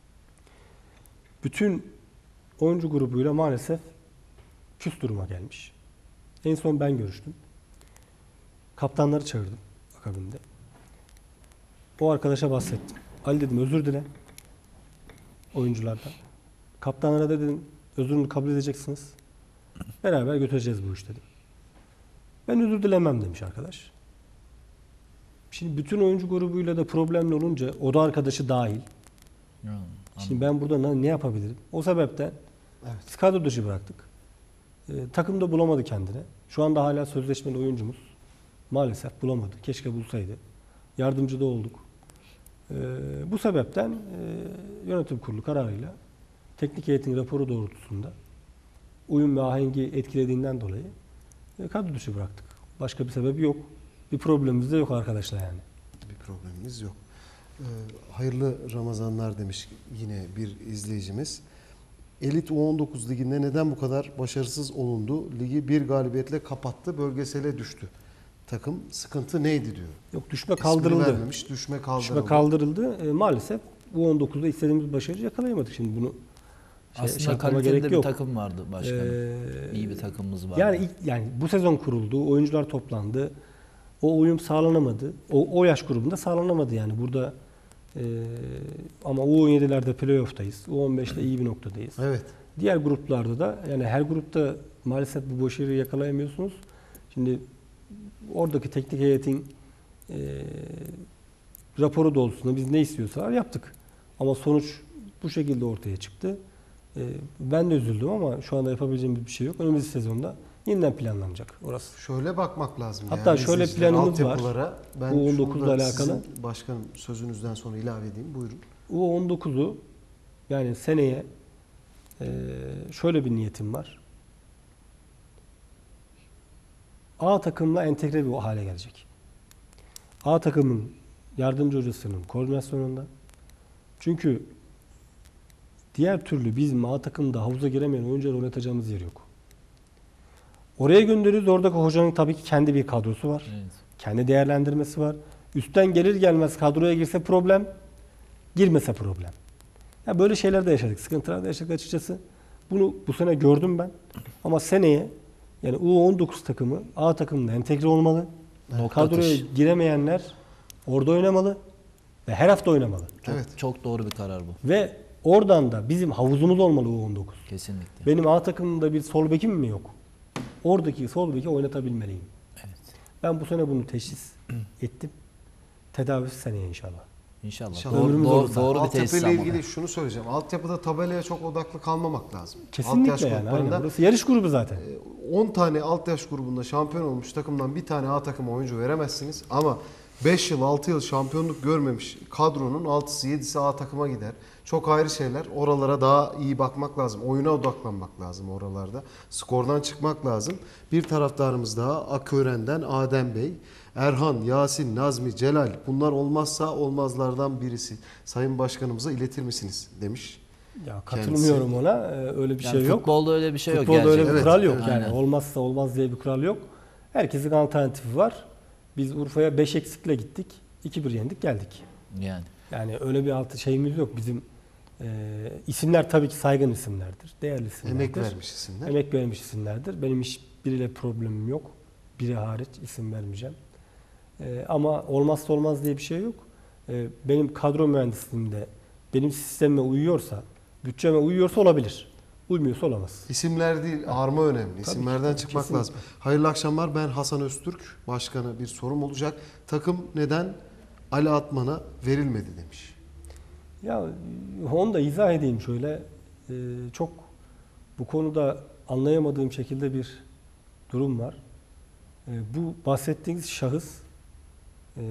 Bütün oyuncu grubuyla maalesef küs duruma gelmiş. En son ben görüştüm. Kaptanları çağırdım akabinde. O arkadaşa bahsettim. Ali dedim özür dile. oyunculardan. Kaptanlara dedim özrünü kabul edeceksiniz. Beraber götüreceğiz bu iş dedim. Ben özür dilemem demiş arkadaş. Şimdi bütün oyuncu grubuyla da problemli olunca o da arkadaşı dahil. Hmm, Şimdi ben burada ne, ne yapabilirim? O sebepten Evet. biz kadro dışı bıraktık. Ee, takım da bulamadı kendine. Şu anda hala sözleşmeli oyuncumuz. Maalesef bulamadı. Keşke bulsaydı. Yardımcı da olduk. Ee, bu sebepten e, yönetim kurulu kararıyla teknik heyetin raporu doğrultusunda uyum ve ahengi etkilediğinden dolayı e, kadro dışı bıraktık. Başka bir sebebi yok. Bir problemimiz de yok arkadaşlar yani. Bir problemimiz yok. Ee, hayırlı Ramazanlar demiş yine bir izleyicimiz. Elit U on dokuz liginde neden bu kadar başarısız olundu? Ligi bir galibiyetle kapattı, bölgesele düştü. Takım sıkıntı neydi diyor. Yok düşme İsmini kaldırıldı. vermemiş, düşme kaldırıldı. Düşme kaldırıldı. E, maalesef U on dokuzda istediğimiz başarıyı yakalayamadık. Şimdi bunu şey, Aslında şey yapmama kaliteli gerek de bir yok. takım vardı başkanım. Ee, İyi bir takımımız vardı. Yani ilk- yani bu sezon kuruldu, oyuncular toplandı. O uyum sağlanamadı. O, o yaş grubunda sağlanamadı yani. Burada e, ama U on yedilerde playoff'tayız. U on beşte iyi bir noktadayız. Evet. Diğer gruplarda da yani her grupta maalesef bu başarıyı yakalayamıyorsunuz. Şimdi oradaki teknik heyetin e, raporu doğrultusunda biz ne istiyorsalar yaptık. Ama sonuç bu şekilde ortaya çıktı. E, ben de üzüldüm ama şu anda yapabileceğimiz bir şey yok. Önümüzdeki sezonda yeniden planlanacak orası. Şöyle bakmak lazım. Hatta şöyle izleyiciler, planımız var. altyapılara. Ben U on şunu dokuzla da alakalı. sizin başkanım sözünüzden sonra ilave edeyim. Buyurun. U on dokuzu yani seneye e, şöyle bir niyetim var. A takımla entegre bir hale gelecek. A takımın yardımcı hocasının koordinasyonunda. Çünkü diğer türlü bizim A takımda havuza giremeyen oyuncuları oynatacağımız yer yok. Oraya gönderiyoruz. Oradaki hocanın tabii ki kendi bir kadrosu var. Evet. Kendi değerlendirmesi var. Üstten gelir gelmez kadroya girse problem, girmese problem. Ya böyle şeyler de yaşadık. Sıkıntılar da yaşadık açıkçası. Bunu bu sene gördüm ben. Ama seneye yani U on dokuz takımı A takımına entegre olmalı. Nokta Kadroya atış. giremeyenler orada oynamalı ve her hafta oynamalı. Çok, Evet. çok doğru bir karar bu. Ve oradan da bizim havuzumuz olmalı U on dokuz. Kesinlikle. Benim A takımında bir sol bekim mi yok? Oradaki sol beki oynatabilmeliyim. Evet. Ben bu sene bunu teşhis ettim. Tedavisi seneye inşallah. İnşallah. İnşallah. Doğru, Ömrümüz doğru, olursa. doğru bir tesis Altyapıyla ama. ilgili şunu söyleyeceğim. Altyapıda tabelaya çok odaklı kalmamak lazım. Alt Kesinlikle yaş yani. Aynen. gruplarında Burası yarış grubu zaten. on tane alt yaş grubunda şampiyon olmuş takımdan bir tane A takıma oyuncu veremezsiniz. Ama beş yıl altı yıl şampiyonluk görmemiş kadronun altısı yedisi A takıma gider. Çok ayrı şeyler. Oralara daha iyi bakmak lazım. Oyuna odaklanmak lazım oralarda. Skordan çıkmak lazım. Bir taraftarımız daha Akören'den Adem Bey. Erhan, Yasin, Nazmi, Celal bunlar olmazsa olmazlardan birisi. Sayın Başkanımıza iletir misiniz demiş. Ya katılmıyorum ona. Ee, öyle bir Yani şey yok. futbolda öyle bir şey yok Futbolda öyle bir gerçekten. Evet, kural yok. evet. Yani Aynen. olmazsa olmaz diye bir kural yok. Herkesin alternatifi var. Biz Urfa'ya beş eksikle gittik. iki bir yendik geldik. Yani. Yani öyle bir altı şeyimiz yok. Bizim e, isimler tabii ki saygın isimlerdir. Değerli isimlerdir. Emek vermiş isimler. Emek vermiş isimlerdir. Benim hiçbiriyle problemim yok. Biri hariç isim vermeyeceğim. Ee, ama olmazsa olmaz diye bir şey yok. Ee, benim kadro mühendisliğimde benim sistemime uyuyorsa, bütçeme uyuyorsa olabilir. Uymuyorsa olamaz. İsimler değil, arma önemli. İsimlerden tabii, çıkmak kesinlikle. lazım. Hayırlı akşamlar. Ben Hasan Öztürk. Başkan'a bir sorum olacak. Takım neden Ali Atman'a verilmedi demiş. Ya onu da izah edeyim şöyle. Ee, çok bu konuda anlayamadığım şekilde bir durum var. Ee, bu bahsettiğiniz şahıs e,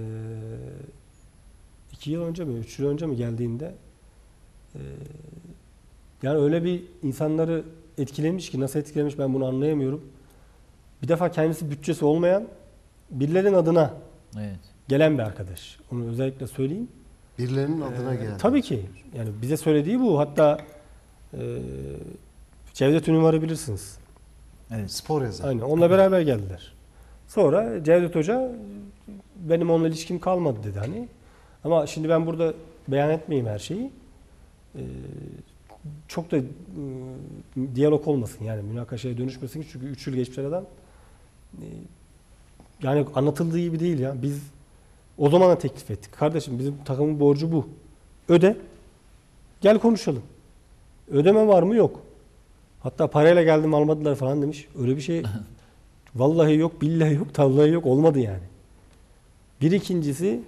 iki yıl önce mi, üç yıl önce mi geldiğinde e, yani öyle bir insanları etkilemiş ki nasıl etkilemiş ben bunu anlayamıyorum. Bir defa kendisi bütçesi olmayan birilerinin adına Evet. gelen bir arkadaş. Onu özellikle söyleyeyim. Birilerinin adına Ee, geldi. Tabii ki. Yani bize söylediği bu. Hatta e, Cevdet Ünüvar'ı bilirsiniz. Evet. Spor yazarı. Aynen. Onunla beraber geldiler. Sonra Cevdet Hoca benim onunla ilişkim kalmadı dedi hani. Ama şimdi ben burada beyan etmeyeyim her şeyi. Ee, çok da e, diyalog olmasın yani münakaşaya dönüşmesin çünkü üç yıl geçmiş aradan. Ee, yani anlatıldığı gibi değil ya. Biz o zaman da teklif ettik. Kardeşim bizim takımın borcu bu. Öde. Gel konuşalım. Ödeme var mı? Yok. Hatta parayla geldim almadılar falan demiş. Öyle bir şey vallahi yok, billahi yok, tallahi yok. Olmadı yani. Bir ikincisi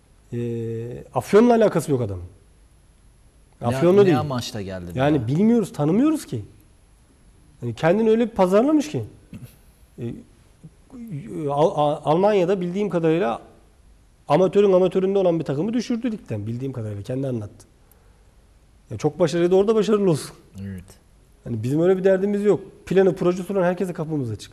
e, Afyon'la alakası yok adamın. Afyonlu ne, değil. Ne amaçla geldi? Yani ya? bilmiyoruz, tanımıyoruz ki. Yani kendini öyle bir pazarlamış ki. E, Al- Al- Almanya'da bildiğim kadarıyla amatörün amatöründe olan bir takımı düşürdü ligden. Bildiğim kadarıyla kendi anlattı. Ya çok başarılı da orada başarılı olsun. Evet. Hani bizim öyle bir derdimiz yok. Planı, projesi olan herkese kapımız açık.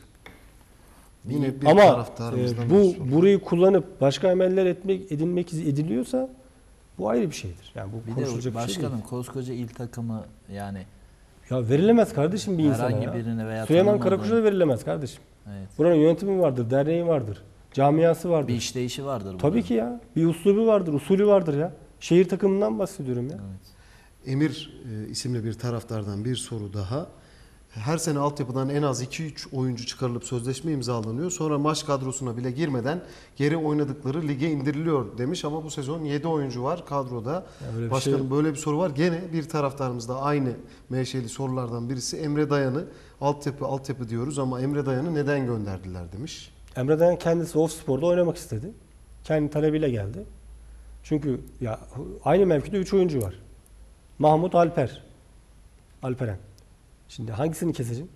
Yine bir Ama taraftarımızdan e, bir bu soru. burayı kullanıp başka emeller etmek, edinmek ediliyorsa bu ayrı bir şeydir. Yani bu Bir konuşulacak de bir şey değil. başkanım koskoca il takımı yani Ya verilemez kardeşim bir insana herhangi ya. birine veya Süleyman tanımadığın- Karakuş'a da verilemez kardeşim. evet, Buranın yönetimi vardır, derneği vardır, camiası vardır. bir işleyişi vardır. Tabii burada. ki ya. Bir uslubu vardır, usulü vardır ya. Şehir takımından bahsediyorum ya. Evet. Emir e, isimli bir taraftardan bir soru daha. Her sene altyapıdan en az iki üç oyuncu çıkarılıp sözleşme imzalanıyor. Sonra maç kadrosuna bile girmeden geri oynadıkları lige indiriliyor demiş. Ama bu sezon yedi oyuncu var kadroda. Ya böyle bir Başkanım şey- böyle bir soru var. Gene bir taraftarımız da aynı menşeli sorulardan birisi. Emre Dayan'ı altyapı altyapı diyoruz ama Emre Dayan'ı neden gönderdiler demiş. Emre Dayan kendisi Wolfsburg'da oynamak istedi. Kendi talebiyle geldi. Çünkü ya aynı mevkide üç oyuncu var. Mahmut, Alper. Alperen. Şimdi hangisini keseceksin?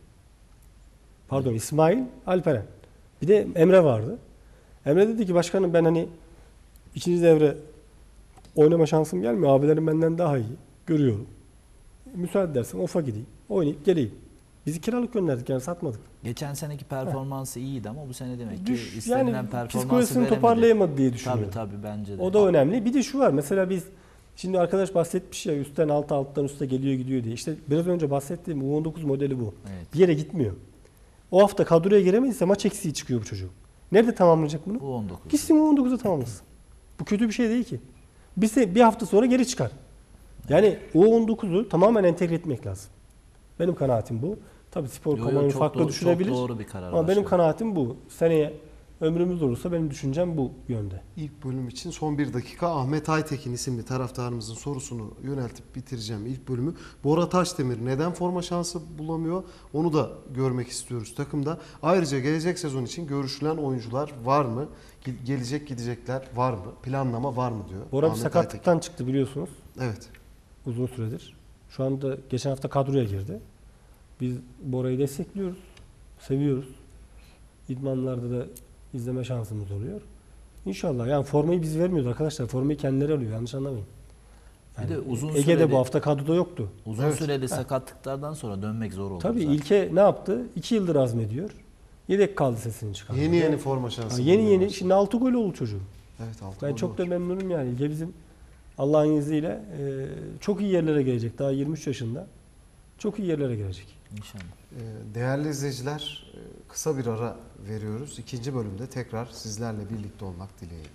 Pardon, İsmail, Alperen. Bir de Emre vardı. Emre dedi ki başkanım ben hani ikinci devre oynama şansım gelmiyor. Abilerim benden daha iyi. Görüyorum. Müsaade edersen ofa gideyim. Oynayıp geleyim. Bizi kiralık gönderdik yani satmadık. Geçen seneki performansı iyiydi ama bu sene demek ki Düş, istenilen yani performansı psikolojisini veremedi. toparlayamadı diye düşünüyorum. Tabii tabii bence de. O da önemli. Bir de şu var. Mesela biz şimdi arkadaş bahsetmiş ya üstten alta alttan üste geliyor gidiyor diye. İşte biraz önce bahsettiğim U on dokuz modeli bu. Evet. Bir yere gitmiyor. O hafta kadroya giremediyse maç eksiği çıkıyor bu çocuk. Nerede tamamlayacak bunu? Bu on dokuz. Gitsin U on dokuza tamamlasın. Bu kötü bir şey değil ki. Bir, se- bir hafta sonra geri çıkar. Yani U on dokuzu tamamen entegre etmek lazım. Benim kanaatim bu. Tabii spor Yo, yo, kamuoyu çok farklı doğru- düşünebilir. Çok doğru bir karar. Ama benim başkanım. kanaatim bu. Seneye ömrümüz olursa benim düşüncem bu yönde. İlk bölüm için son bir dakika Ahmet Aytekin isimli taraftarımızın sorusunu yöneltip bitireceğim ilk bölümü. Bora Taşdemir neden forma şansı bulamıyor? Onu da görmek istiyoruz takımda. Ayrıca gelecek sezon için görüşülen oyuncular var mı? Ge- Gelecek gidecekler var mı? Planlama var mı diyor. Bora bir Ahmet sakatlıktan Aytekin. çıktı biliyorsunuz. Evet. Uzun süredir. Şu anda geçen hafta kadroya girdi. Biz Bora'yı destekliyoruz. Seviyoruz. İdmanlarda da izleme şansımız oluyor. İnşallah. Yani formayı biz vermiyoruz arkadaşlar. Formayı kendileri alıyor. Yanlış anlamayın. Bir de uzun Ege'de süreli- bu hafta kadroda yoktu. Uzun Evet. süreli sakatlıklardan sonra dönmek zor oldu. Tabii zaten. İlke ne yaptı? İki yıldır azmediyor. Yedek kaldı sesini çıkardı. Yeni yeni forma şansı. Ha, yeni bulmaya yeni. başladı. Şimdi altı gol oldu çocuğun. Evet, altı Ben gol çok var. da memnunum yani. İlke bizim Allah'ın izniyle e, çok iyi yerlere gelecek. Daha yirmi üç yaşında. Çok iyi yerlere gelecek. İnşallah. Ee, Değerli izleyiciler, e, kısa bir ara veriyoruz. İkinci bölümde tekrar sizlerle birlikte olmak dileğiyle.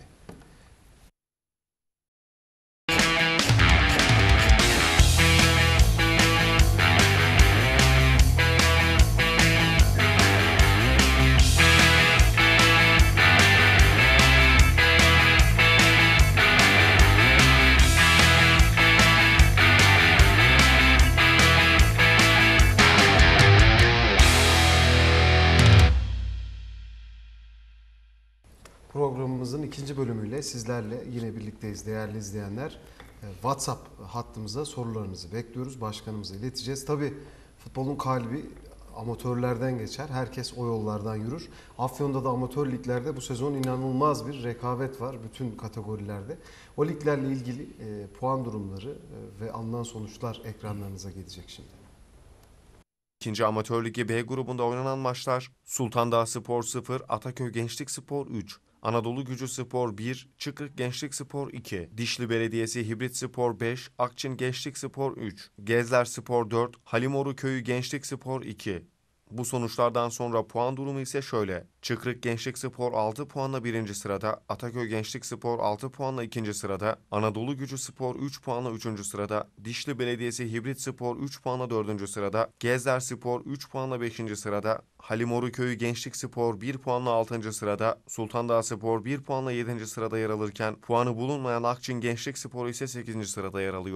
Programımızın ikinci bölümüyle sizlerle yine birlikteyiz değerli izleyenler. Ee, WhatsApp hattımıza sorularınızı bekliyoruz. Başkanımıza ileteceğiz. Tabii futbolun kalbi amatörlerden geçer. Herkes o yollardan yürür. Afyon'da da amatör liglerde bu sezon inanılmaz bir rekabet var bütün kategorilerde. O liglerle ilgili e, puan durumları e, ve alınan sonuçlar ekranlarınıza gelecek şimdi. İkinci Amatör Ligi B grubunda oynanan maçlar Sultandağ Spor sıfır, Ataköy Gençlik Spor üç, Anadolu Gücü Spor bir, Çıkrık Gençlik Spor iki, Dişli Belediyesi Hibrit Spor beş, Akçin Gençlik Spor üç, Gezler Spor dört, Halimoru Köyü Gençlik Spor iki. Bu sonuçlardan sonra puan durumu ise şöyle. Çıkrık Gençlik Spor altı puanla birinci sırada, Ataköy Gençlik Spor altı puanla ikinci sırada, Anadolu Gücü Spor üç puanla üçüncü sırada, Dişli Belediyesi Hibrit Spor üç puanla dördüncü sırada, Gezler Spor üç puanla beşinci sırada, Halimoru Köyü Gençlik Spor bir puanla altıncı sırada, Sultandağ Spor bir puanla yedinci sırada yer alırken puanı bulunmayan Akçin Gençlik Spor ise sekizinci sırada yer alıyor.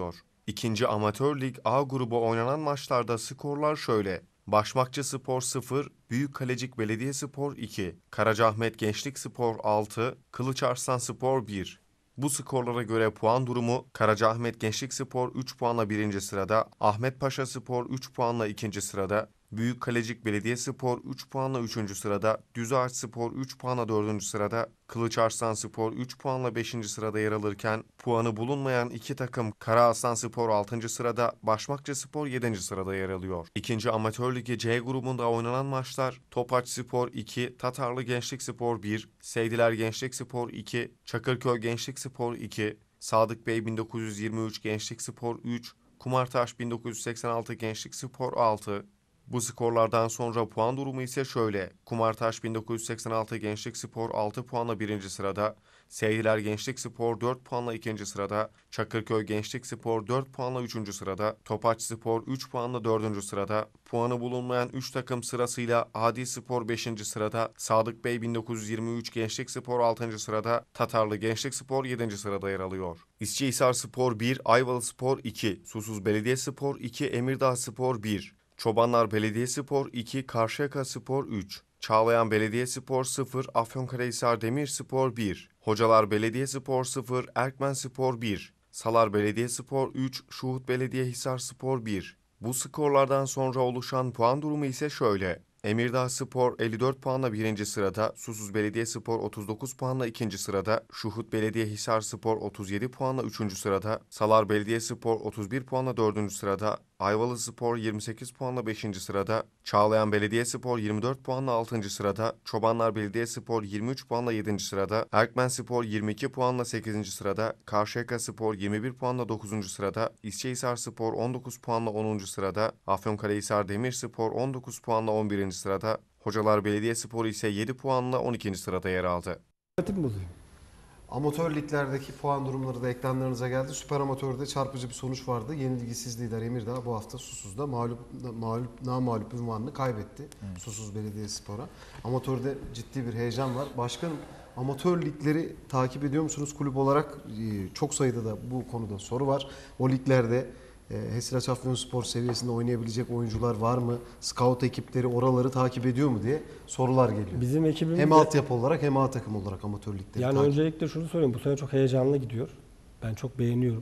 İkinci Amatör Lig A grubu oynanan maçlarda skorlar şöyle. Başmakçıspor sıfır, Büyükkalecik Belediyespor iki, Karacaahmet Gençlikspor altı, Kılıçarslanspor bir. Bu skorlara göre puan durumu Karacaahmet Gençlikspor üç puanla birinci sırada, Ahmetpaşaspor üç puanla ikinci sırada, Büyükkalecik Belediyespor üç puanla üçüncü sırada, Düzağaçspor üç puanla dördüncü sırada, Kılıçarslanspor üç puanla beşinci sırada yer alırken puanı bulunmayan iki takım Karaaslanspor altıncı sırada, Başmakçıspor yedinci sırada yer alıyor. İkinci Amatör Ligi C grubunda oynanan maçlar Topaçspor iki, Tatarlı Gençlikspor bir, Seydiler Gençlikspor iki, Çakırköy Gençlikspor iki, Sadık Bey bin dokuz yüz yirmi üç Gençlikspor üç, Kumartaş bin dokuz yüz seksen altı Gençlikspor altı. Bu skorlardan sonra puan durumu ise şöyle. Kumartaş bin dokuz yüz seksen altı Gençlikspor altı puanla birinci sırada, Seydiler Gençlikspor dört puanla ikinci sırada, Çakırköy Gençlikspor dört puanla üçüncü sırada, Topaçspor üç puanla dördüncü sırada, puanı bulunmayan üç takım sırasıyla Adispor beşinci sırada, Sadık Bey bin dokuz yüz yirmi üç Gençlikspor altıncı sırada, Tatarlı Gençlikspor yedinci sırada yer alıyor. İsçihisarspor bir, Ayvalıspor iki, Susuz Belediyespor iki, Emirdağspor bir. Çobanlar Belediyespor iki, Karşıyakaspor üç, Çağlayan Belediyespor sıfır, Afyonkarahisar Demirspor bir, Hocalar Belediyespor sıfır, Erkmenspor bir, Salar Belediyespor üç, Şuhut Belediyehisarspor bir. Bu skorlardan sonra oluşan puan durumu ise şöyle. Emirdağspor elli dört puanla birinci sırada, Susuz Belediyespor otuz dokuz puanla ikinci sırada, Şuhut Belediyehisarspor otuz yedi puanla üçüncü sırada, Salar Belediyespor otuz bir puanla dördüncü sırada, Ayvalıspor yirmi sekiz puanla beşinci sırada, Çağlayan Belediyespor yirmi dört puanla altıncı sırada, Çobanlar Belediyespor yirmi üç puanla yedinci sırada, Erkmenspor yirmi iki puanla sekizinci sırada, Karşıyakaspor yirmi bir puanla dokuzuncu sırada, İsçihisarspor on dokuz puanla onuncu sırada, Afyonkarahisar Demirspor on dokuz puanla on birinci sırada, Hocalar Belediyespor ise yedi puanla on ikinci sırada yer aldı. Dikkatim bozuyor. Amatör liglerdeki puan durumları da ekranlarınıza geldi. Süper Amatör'de çarpıcı bir sonuç vardı. Yenilgisiz lider Emirdağ bu hafta Susuz'da mağlup, mağlup, namağlup unvanını kaybetti. Evet. Susuz Belediyespor'a. Amatörde ciddi bir heyecan var. Başkanım, amatör ligleri takip ediyor musunuz? Kulüp olarak çok sayıda da bu konuda soru var. O liglerde Hesilaç Afyonspor seviyesinde oynayabilecek oyuncular var mı? Scout ekipleri oraları takip ediyor mu diye sorular geliyor. Bizim ekibimiz hem de, altyapı olarak hem A takım olarak amatör ligleri yani takip. öncelikle şunu söyleyeyim. Bu sene çok heyecanlı gidiyor. Ben çok beğeniyorum.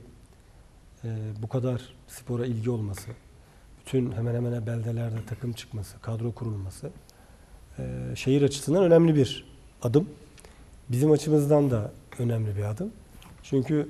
Ee, bu kadar spora ilgi olması, bütün hemen hemen beldelerde takım çıkması, kadro kurulması e, şehir açısından önemli bir adım. Bizim açımızdan da önemli bir adım. Çünkü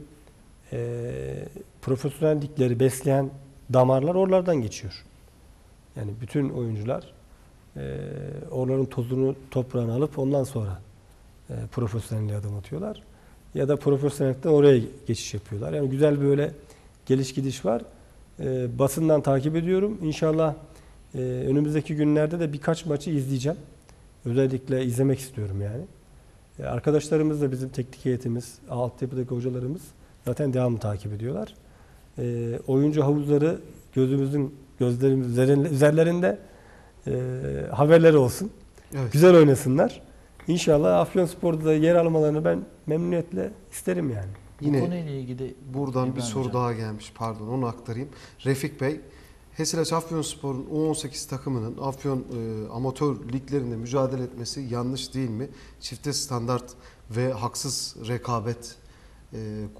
e, profesyonel ligleri besleyen damarlar oralardan geçiyor. Yani bütün oyuncular e, oraların tozunu, toprağını alıp ondan sonra e, profesyonelliğe adım atıyorlar. Ya da profesyonellikten oraya geçiş yapıyorlar. Yani güzel böyle geliş gidiş var. E, basından takip ediyorum. İnşallah e, önümüzdeki günlerde de birkaç maçı izleyeceğim. Özellikle izlemek istiyorum yani. E, arkadaşlarımız da bizim teknik heyetimiz, altyapıdaki hocalarımız zaten devamlı takip ediyorlar. E, oyuncu havuzları gözümüzün gözlerimiz üzerlerinde e, haberleri olsun. Evet. Güzel oynasınlar. İnşallah Afyonspor'da da yer almalarını ben memnuniyetle isterim yani. Yine bu konuyla ilgili buradan bir soru hocam. daha gelmiş. Pardon, onu aktarayım. Refik Bey, Hesilaç Afyonspor'un U on sekiz takımının Afyon e, amatör liglerinde mücadele etmesi yanlış değil mi? Çifte standart ve haksız rekabet e,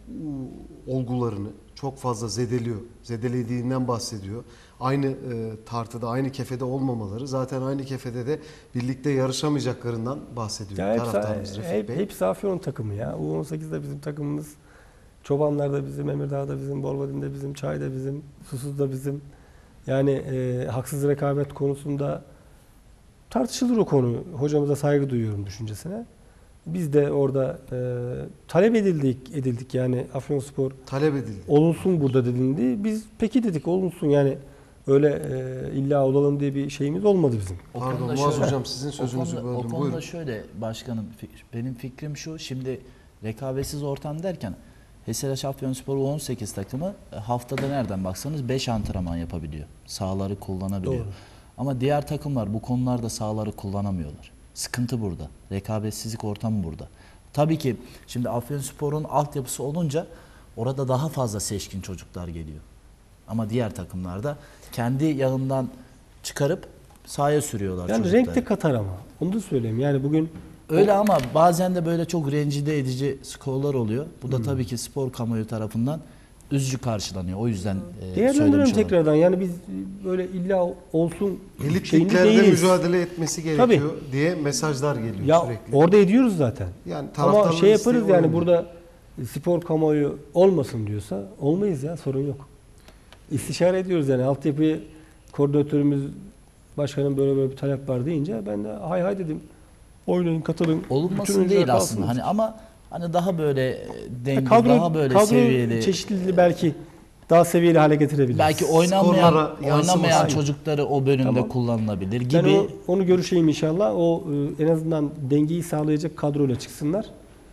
olgularını çok fazla zedeliyor. Zedelediğinden bahsediyor. Aynı e, tartıda, aynı kefede olmamaları, zaten aynı kefede de birlikte yarışamayacaklarından bahsediyor ya taraftarımız hepsi, Refik hep, Bey. Hepsi Afyon'un takımı ya. U on sekiz de bizim takımımız. Çobanlar da bizim, Emirdağ da bizim, Bolvadin de bizim, Çay da bizim, Susuz da bizim. Yani e, haksız rekabet konusunda tartışılır o konu. Hocamıza saygı duyuyorum düşüncesine. Biz de orada e, talep edildik, edildik yani Afyonspor talep edildi. Olunsun burada dedildi. Biz peki dedik, olunsun yani öyle e, illa olalım diye bir şeyimiz olmadı bizim. O Pardon Muaz Hocam, sizin sözünüzü o konuda, böldüm. O konuda Buyurun. şöyle başkanım, benim fikrim şu, şimdi rekabetsiz ortam derken Hesilaç Afyonspor on sekiz takımı haftada nereden baksanız beş antrenman yapabiliyor. Sahaları kullanabiliyor. Doğru. Ama diğer takımlar bu konularda sahaları kullanamıyorlar. Sıkıntı burada. Rekabetsizlik ortamı burada. Tabii ki şimdi Afyonspor'un altyapısı olunca orada daha fazla seçkin çocuklar geliyor. Ama diğer takımlarda kendi yağından çıkarıp sahaya sürüyorlar Yani çocukları. renk de katar ama. Onu da söyleyeyim. Yani bugün Öyle ama bazen de böyle çok rencide edici skorlar oluyor. Bu da tabii ki spor kamuoyu tarafından üzücü karşılanıyor. O yüzden e, değerlendirelim söylemiş olalım. tekrardan. Yani biz böyle illa olsun Elit şeyinde liglerde değiliz. mücadele etmesi gerekiyor diye mesajlar geliyor Ya sürekli. orada ediyoruz zaten. Yani Ama taraftarların şey isteği yaparız o yani yönde. burada spor kamuoyu olmasın diyorsa olmayız ya, sorun yok. İstişare ediyoruz yani altyapı koordinatörümüz başkanım böyle böyle bir talep var deyince ben de hay hay dedim. Oynayın, katılın. Bütün Olunmasın oyuncular değil kalsın. aslında. Hani ama hani daha böyle e, dengeli, kadro, daha böyle kadro seviyeli. çeşitliliği belki daha seviyeli hale getirebiliriz. Belki oynamayan Skorlara yansımasın. oynamayan çocukları o bölümde Tamam. kullanılabilir Ben gibi. o, onu görüşeyim inşallah. O e, en azından dengeyi sağlayacak kadroyla çıksınlar.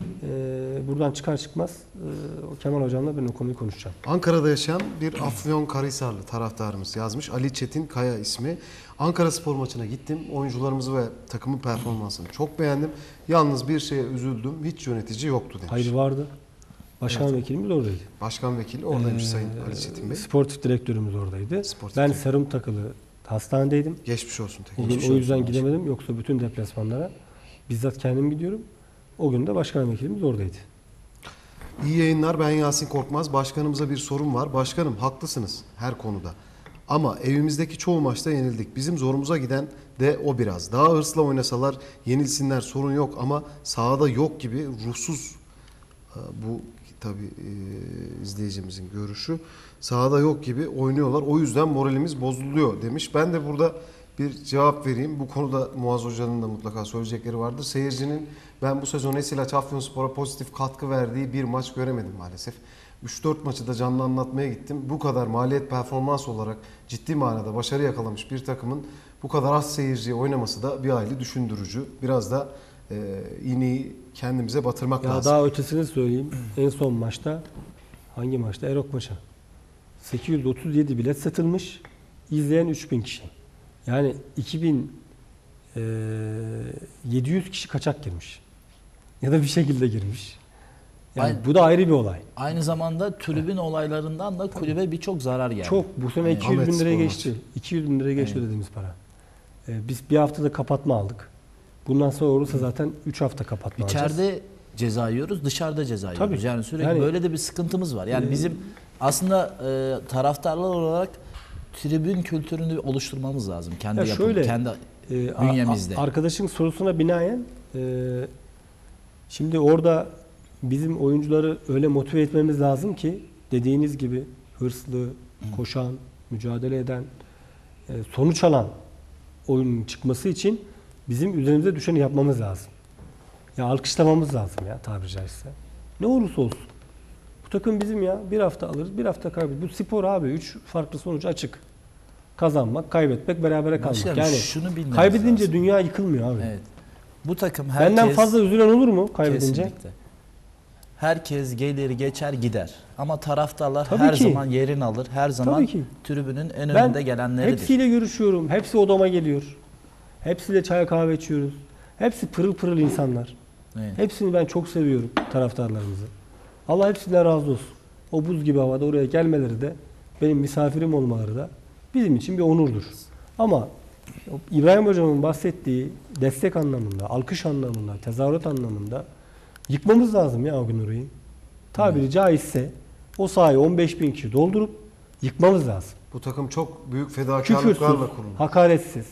E, buradan çıkar çıkmaz e, o Kemal hocamla ben o konuyu konuşacağım. Ankara'da yaşayan bir Afyonkarahisarlı taraftarımız yazmış. Ali Çetin Kaya ismi. Ankara Spor maçına gittim. Oyuncularımızı ve takımın performansını çok beğendim. Yalnız bir şeye üzüldüm. Hiç yönetici yoktu demiş. Hayır vardı. Başkan Evet. vekilimiz oradaydı. Başkan vekili oradaymış Ee, Sayın Ali Çetin Bey. Sportif direktörümüz oradaydı. Sportif ben direktör. sarım takılı hastanedeydim. Geçmiş olsun. Tekrar. Bugün Geçmiş o yüzden olsun başkanım. gidemedim. Yoksa bütün deplasmanlara bizzat kendim gidiyorum. O gün de başkan vekilimiz oradaydı. İyi yayınlar. Ben Yasin Korkmaz. Başkanımıza bir sorum var. Başkanım haklısınız her konuda. Ama evimizdeki çoğu maçta yenildik. Bizim zorumuza giden de o biraz. Daha hırsla oynasalar yenilsinler, sorun yok ama sahada yok gibi ruhsuz. e, Bu tabii e, izleyicimizin görüşü. Sahada yok gibi oynuyorlar. O yüzden moralimiz bozuluyor demiş. Ben de burada bir cevap vereyim. Bu konuda Muaz Hoca'nın da mutlaka söyleyecekleri vardır. Seyircinin ben bu sezon Esilaç Afyonspor'a pozitif katkı verdiği bir maç göremedim maalesef. üç dört maçı da canlı anlatmaya gittim. Bu kadar maliyet performans olarak ciddi manada başarı yakalamış bir takımın bu kadar az seyirciye oynaması da bir hayli düşündürücü. Biraz da e, iğneyi kendimize batırmak Ya lazım. daha ötesini söyleyeyim. En son maçta hangi maçta? Erok maçı. sekiz yüz otuz yedi bilet satılmış. İzleyen üç bin kişi. Yani iki bin yedi yüz kişi kaçak girmiş. Ya da bir şekilde girmiş. Yani Aynen. bu da ayrı bir olay. Aynı zamanda tribün olaylarından da kulübe birçok zarar geldi. Çok. Bu sene Aynen. iki yüz bin Ahmet liraya Spor geçti. iki yüz bin liraya geçti Aynen. ödediğimiz para. Ee, biz bir haftada kapatma aldık. Bundan sonra olursa zaten üç hafta kapatma alacağız. İçeride ceza yiyoruz, dışarıda ceza Tabii. yiyoruz. Yani sürekli Yani- böyle de bir sıkıntımız var. Yani Ee, bizim aslında e, taraftarlar olarak tribün kültürünü oluşturmamız lazım. Kendi Ya yapım, şöyle, kendi Ee, a- bünyemizde. a- arkadaşın sorusuna binaen e, şimdi orada bizim oyuncuları öyle motive etmemiz lazım ki dediğiniz gibi hırslı, koşan, mücadele eden, e, sonuç alan oyunun çıkması için bizim üzerimize düşeni yapmamız lazım. Ya alkışlamamız lazım ya tabiri caizse. Ne olursa olsun. Bu takım bizim ya. Bir hafta alırız, bir hafta kaybederiz. Bu spor abi. Üç farklı sonuç açık. Kazanmak, kaybetmek, berabere kalmak. Başkanım, Yani şunu bilmemiz kaybedince lazım. dünya yıkılmıyor abi. Evet. Bu takım herkes Benden fazla üzülen olur mu kaybedince? kesinlikle. Herkes gelir geçer gider. Ama taraftarlar Tabii her ki. zaman yerini alır. Her zaman Tabii ki. tribünün en Ben önünde gelenleridir. hepsiyle görüşüyorum. Hepsi odama geliyor. Hepsiyle çay kahve içiyoruz. Hepsi pırıl pırıl insanlar. Evet. Hepsini ben çok seviyorum taraftarlarımızı. Allah hepsinden razı olsun. O buz gibi havada oraya gelmeleri de benim misafirim olmaları da bizim için bir onurdur. Ama İbrahim Hocam'ın bahsettiği destek anlamında, alkış anlamında, tezahürat anlamında yıkmamız lazım ya o gün orayı. Tabiri caizse o sahayı on beş bin kişi doldurup yıkmamız lazım. Bu takım çok büyük Küfürsüz, fedakarlıklarla kuruldu. hakaretsiz,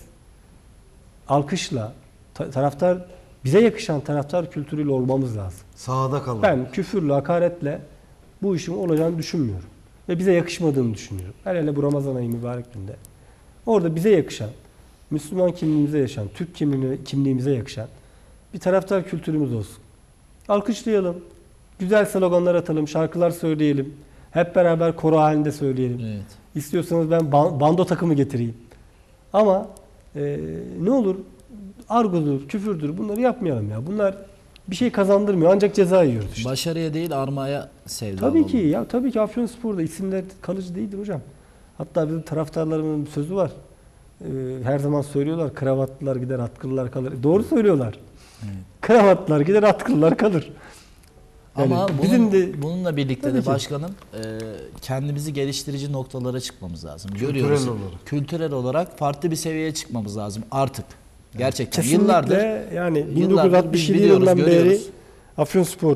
alkışla, ta- taraftar bize yakışan taraftar kültürüyle olmamız lazım. Sahada kalan. Ben küfürle, hakaretle bu işin olacağını düşünmüyorum. Ve bize yakışmadığını düşünüyorum. Hele hele bu Ramazan ayı mübarek günde. Orada bize yakışan, Müslüman kimliğimize yaşayan, Türk kimliğine, kimliğimize yakışan bir taraftar kültürümüz olsun. Alkışlayalım, güzel sloganlar atalım, şarkılar söyleyelim. Hep beraber koro halinde söyleyelim. Evet. İstiyorsanız ben ban- bando takımı getireyim. Ama e, ne olur argodur, küfürdür bunları yapmayalım ya. Bunlar bir şey kazandırmıyor ancak ceza yiyoruz işte. Başarıya değil armaya sevdalı Tabii ki olun. ya tabii ki Afyonspor'da isimler kalıcı değildir hocam. Hatta bizim taraftarlarımızın bir sözü var. Ee, her zaman söylüyorlar kravatlılar gider atkılılar kalır. Doğru söylüyorlar. Evet. Kravatlar gider atkılılar kalır. Yani Ama bizim bunun, de- bununla birlikte Tabii de ki. başkanım e, kendimizi geliştirici noktalara çıkmamız lazım. Kültürel Görüyoruz. olarak. Kültürel olarak farklı bir seviyeye çıkmamız lazım artık. Gerçekten Kesinlikle yıllardır yani bin yıllardır dokuz yüz altmış biz yedi biliyoruz, yılından beri görüyoruz. Afyonspor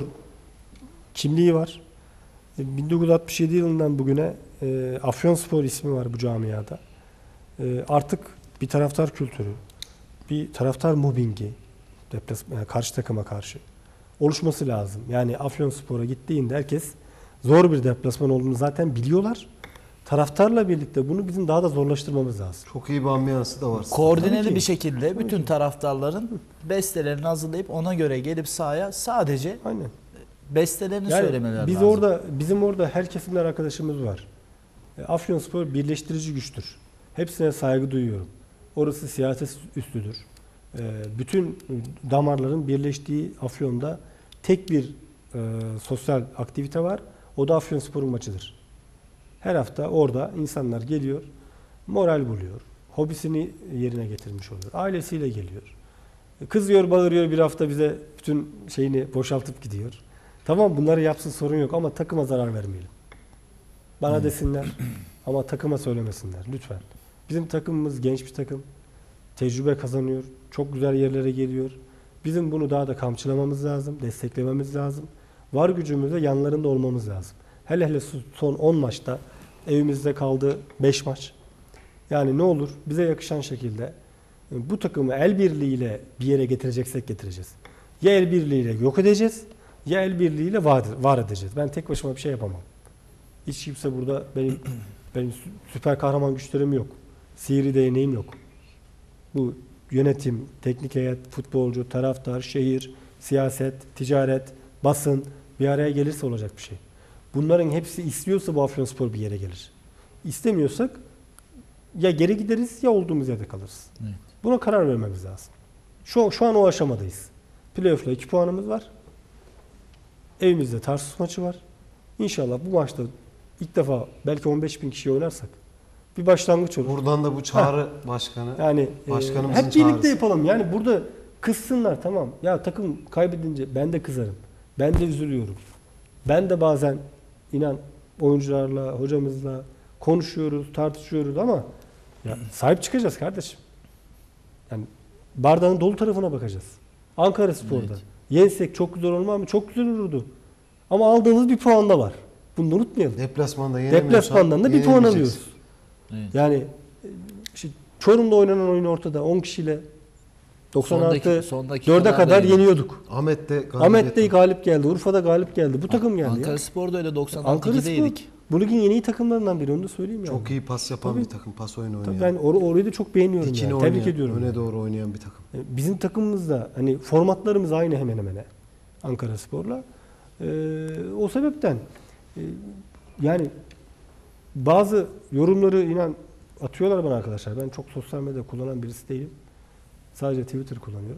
kimliği var. E, bin dokuz yüz altmış yedi yılından bugüne e, Afyonspor ismi var bu camiada. E, artık bir taraftar kültürü, bir taraftar mobbingi, deplas- yani karşı takıma karşı oluşması lazım. Yani Afyonspor'a gittiğinde herkes zor bir deplasman olduğunu zaten biliyorlar. Taraftarla birlikte bunu bizim daha da zorlaştırmamız lazım. Çok iyi bir ambiyansı da var. Koordineli Tabii ki. bir şekilde bütün taraftarların bestelerini hazırlayıp ona göre gelip sahaya sadece Aynen. bestelerini Yani söylemeleri biz lazım. orada bizim orada her kesimden arkadaşımız var. E, Afyonspor birleştirici güçtür. Hepsine saygı duyuyorum. Orası siyaset üstüdür. E, bütün damarların birleştiği Afyon'da tek bir e, sosyal aktivite var. O da Afyonspor'un maçıdır. Her hafta orada insanlar geliyor, moral buluyor. Hobisini yerine getirmiş oluyor. Ailesiyle geliyor. Kızıyor, bağırıyor bir hafta bize bütün şeyini boşaltıp gidiyor. Tamam bunları yapsın sorun yok ama takıma zarar vermeyelim. Bana desinler ama takıma söylemesinler lütfen. Bizim takımımız genç bir takım. Tecrübe kazanıyor. Çok güzel yerlere geliyor. Bizim bunu daha da kamçılamamız lazım, desteklememiz lazım. Var gücümüzle yanlarında olmamız lazım. Hele hele son on maçta evimizde kaldı beş maç. Yani ne olur bize yakışan şekilde bu takımı el birliğiyle bir yere getireceksek getireceğiz. Ya el birliğiyle yok edeceğiz ya el birliğiyle var, var edeceğiz. Ben tek başıma bir şey yapamam. Hiç kimse burada benim benim süper kahraman güçlerim yok. Sihirli değneğim yok. Bu yönetim, teknik heyet, futbolcu, taraftar, şehir, siyaset, ticaret, basın bir araya gelirse olacak bir şey. Bunların hepsi istiyorsa bu Afyonspor bir yere gelir. İstemiyorsak ya geri gideriz ya olduğumuz yerde kalırız. Evet. Buna karar vermemiz lazım. Şu, şu an o aşamadayız. Playoff'la iki puanımız var. Evimizde Tarsus maçı var. İnşallah bu maçta ilk defa belki on beş bin kişi oynarsak bir başlangıç olur. Buradan da bu çağrı başkanı. Yani e, Başkanımızın hep birlikte çağrısı. yapalım. Yani burada kızsınlar tamam. Ya takım kaybedince ben de kızarım. Ben de üzülüyorum. Ben de bazen inan oyuncularla, hocamızla konuşuyoruz, tartışıyoruz ama ya sahip çıkacağız kardeşim. Yani bardağın dolu tarafına bakacağız. Ankara Spor'da. Evet. Yensek çok güzel olmaz mı? Çok güzel olurdu. Ama aldığımız bir puan da var. Bunu da unutmayalım. Deplasmanda yenemiyorsan Deplasmandan da bir puan yenemeyeceksin. alıyoruz. Evet. Yani e, işte Çorum'da oynanan oyun ortada. on kişiyle doksan artı Sondaki- son dakikalarda dörde kadar yine. yeniyorduk. Ahmet'te galibiyet Ahmet'te var. galip geldi. Urfa'da galip geldi. Bu takım geldi. Ankara ya. Spor'da öyle doksan Ankara Spor ikideydik. bu ligin yeni iyi takımlarından biri. Onu da söyleyeyim yani. Çok iyi pas yapan Tabii. bir takım, pas oyunu oynayan. Tabii ben or- orayı da çok beğeniyorum. Dikini Yani. oynayan, Tebrik ediyorum. öne yani. doğru oynayan bir takım. Bizim takımımızda hani formatlarımız aynı hemen hemen Ankara Spor'la. Ee, o sebepten e, yani bazı yorumları inan atıyorlar bana arkadaşlar. Ben çok sosyal medya kullanan birisi değilim. Sadece Twitter kullanıyorum.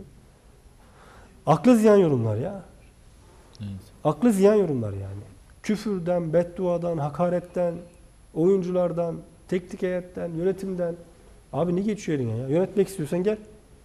Aklı ziyan yorumlar ya. Evet. Aklı ziyan yorumlar yani. Küfürden, bedduadan, hakaretten, oyunculardan, teknik heyetten, yönetimden. Abi ne geçiyor eline ya? Yönetmek istiyorsan gel.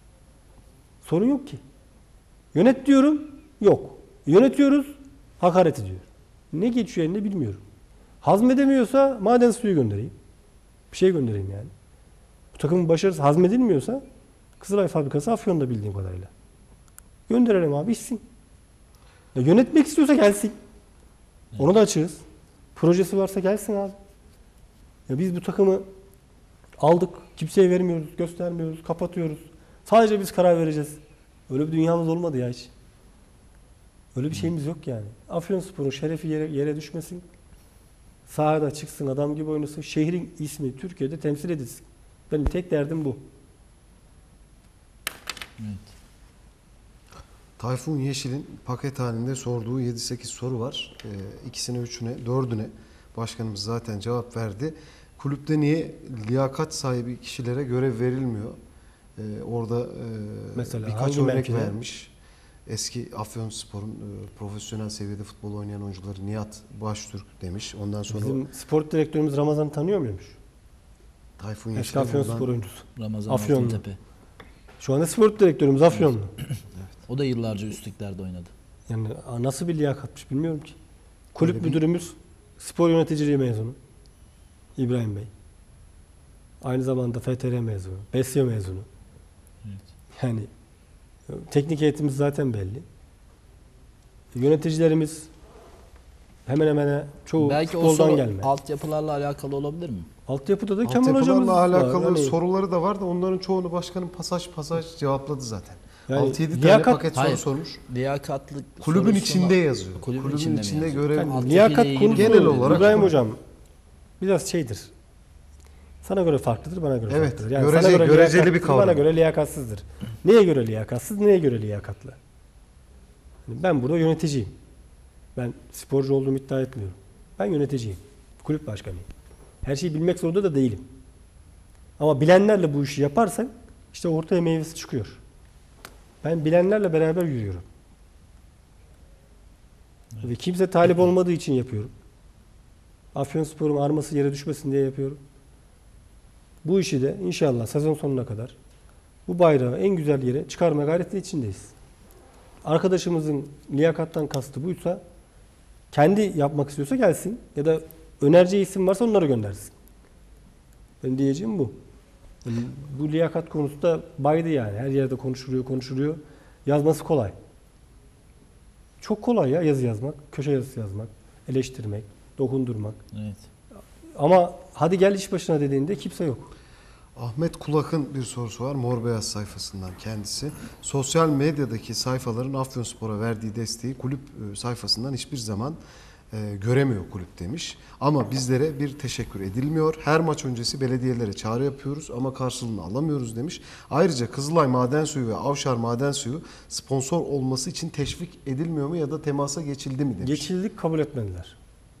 Sorun yok ki. Yönet diyorum, yok. Yönetiyoruz, hakaret ediyor. Ne geçiyor eline bilmiyorum. Hazmedemiyorsa maden suyu göndereyim. Bir şey göndereyim yani. Bu takımın başarısı hazmedilmiyorsa Kızılay Fabrikası Afyon'da bildiğim kadarıyla. Gönderelim abi içsin. Ya yönetmek istiyorsa gelsin. Onu da açığız. Projesi varsa gelsin abi. Ya biz bu takımı aldık, kimseye vermiyoruz, göstermiyoruz, kapatıyoruz. Sadece biz karar vereceğiz. Öyle bir dünyamız olmadı ya hiç. Öyle bir şeyimiz yok yani. Afyonspor'un şerefi yere, yere düşmesin. Sahada çıksın, adam gibi oynasın. Şehrin ismi Türkiye'de temsil edilsin. Benim tek derdim bu. Evet. Tayfun Yeşil'in paket halinde sorduğu yedi sekiz soru var. Ee, ikisine, üçüne, dördüne başkanımız zaten cevap verdi. Kulüpte niye liyakat sahibi kişilere görev verilmiyor? Ee, orada e, Mesela birkaç hangi örnek mevkide? vermiş. Eski Afyonspor'un e, profesyonel seviyede futbol oynayan oyuncuları Nihat Baştürk demiş. Ondan sonra Bizim spor direktörümüz Ramazan'ı tanıyor muymuş? Tayfun Eski Yeşil'e Afyonspor buradan oyuncusu. Ramazan Afyonlu. Altıntepe. Şu anda spor direktörümüz Afyonlu. O da yıllarca üstlüklerde oynadı. Yani nasıl bir liyakatmış bilmiyorum ki. Kulüp Öyle bir- müdürümüz spor yöneticiliği mezunu. İbrahim Bey. Aynı zamanda F T R mezunu. Besyo mezunu. Evet. Yani teknik eğitimimiz zaten belli. Yöneticilerimiz hemen hemen çoğu Belki o futboldan soru gelme. altyapılarla alakalı olabilir mi? Altyapıda da Kemal hocamız Altyapılarla var. alakalı Hani soruları da var da onların çoğunu başkanım pasaj pasaj cevapladı zaten. Yani altı yedi tane liyakat- paket Hayır. soru sormuş. Liyakatlık Kulübün sorusuna- içinde yazıyor. Kulübün Kulübün, içinde mi içinde yazıyor? görev. Yani Altyapıyla liyakat ilgili konusu genel olarak- İbrahim hocam biraz şeydir. Sana göre farklıdır, bana göre Evet, farklıdır. görece- sana göre göreceli bir liyakatsızdır, bana kavram. göre liyakatsızdır. Neye göre liyakatsız, neye göre liyakatlı? Yani ben burada yöneticiyim. Ben sporcu olduğumu iddia etmiyorum. Ben yöneticiyim. Kulüp başkanıyım. Her şeyi bilmek zorunda da değilim. Ama bilenlerle bu işi yaparsan işte ortaya meyvesi çıkıyor. Ben bilenlerle beraber yürüyorum. Ve kimse talip olmadığı için yapıyorum. Afyonspor'un arması yere düşmesin diye yapıyorum. Bu işi de inşallah sezon sonuna kadar bu bayrağı en güzel yere çıkarma gayreti içindeyiz. Arkadaşımızın liyakattan kastı buysa kendi yapmak istiyorsa gelsin ya da önereceği isim varsa onları göndersin. Ben diyeceğim bu. Yani bu liyakat konusu da baydı yani. Her yerde konuşuluyor, konuşuluyor. Yazması kolay. Çok kolay ya yazı yazmak, köşe yazısı yazmak, eleştirmek, dokundurmak. Evet. Ama hadi gel iş başına dediğinde kimse yok. Ahmet Kulak'ın bir sorusu var. Mor Beyaz sayfasından kendisi. Sosyal medyadaki sayfaların Afyonspor'a verdiği desteği kulüp e, sayfasından hiçbir zaman e, göremiyor kulüp demiş. Ama bizlere bir teşekkür edilmiyor. Her maç öncesi belediyelere çağrı yapıyoruz ama karşılığını alamıyoruz demiş. Ayrıca Kızılay Maden Suyu ve Avşar Maden Suyu sponsor olması için teşvik edilmiyor mu ya da temasa geçildi mi demiş. Geçildik, kabul etmediler.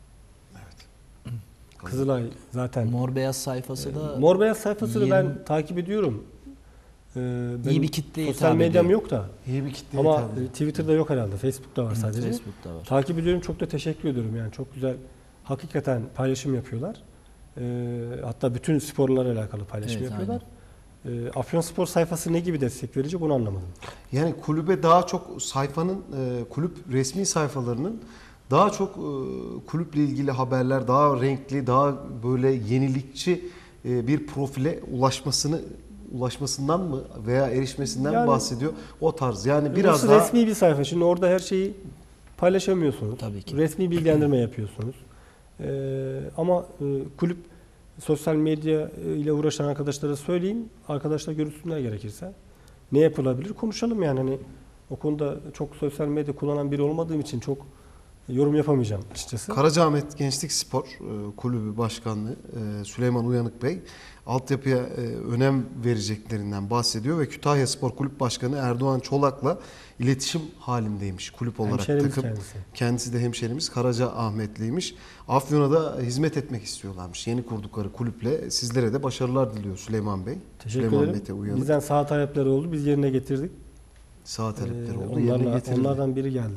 Kızılay zaten. Mor beyaz sayfası da Mor Beyaz sayfasını yeni- ben takip ediyorum. Ee, İyi benim bir kitleye sosyal hitap medyam ediyor. yok da. İyi bir kitle Ama hitap ediyor. e, Twitter'da yok herhalde. Facebook'ta var sadece. Facebook'ta var. Takip ediyorum. Çok da teşekkür ediyorum. Yani çok güzel hakikaten paylaşım yapıyorlar. Ee, hatta bütün sporlarla alakalı paylaşım Evet, yapıyorlar. Ee, Afyonspor sayfası ne gibi destek verecek bunu anlamadım. Yani kulübe daha çok sayfanın, e, kulüp resmi sayfalarının daha çok e, kulüple ilgili haberler, daha renkli, daha böyle yenilikçi e, bir profile ulaşmasını ulaşmasından mı veya erişmesinden mi Yani- bahsediyor? O tarz. Yani biraz Burası daha resmi bir sayfa. Şimdi orada her şeyi paylaşamıyorsunuz. Tabii ki. Resmi bilgilendirme yapıyorsunuz. Ee, ama e, kulüp sosyal medya ile uğraşan arkadaşlara söyleyeyim. Arkadaşlar görüşsünler gerekirse. Ne yapılabilir? Konuşalım yani. Hani o konuda çok sosyal medya kullanan biri olmadığım için çok yorum yapamayacağım açıkçası. Karacaahmet Gençlik Spor e, Kulübü Başkanlığı e, Süleyman Uyanık Bey altyapıya e, önem vereceklerinden bahsediyor ve Kütahya Spor Kulüp Başkanı Erdoğan Çolak'la iletişim halindeymiş kulüp olarak Hemşerimiz takım. kendisi. Kendisi de hemşerimiz Karacaahmetliymiş. Afyon'a da hizmet etmek istiyorlarmış. Yeni kurdukları kulüple sizlere de başarılar diliyor Süleyman Bey. Teşekkür Süleyman ederim. Mete Uyanık. Bizden saat talepleri oldu. Biz yerine getirdik. Sağ talepleri Ee, oldu. Yerine onlarla, getirildi. onlardan biri geldi.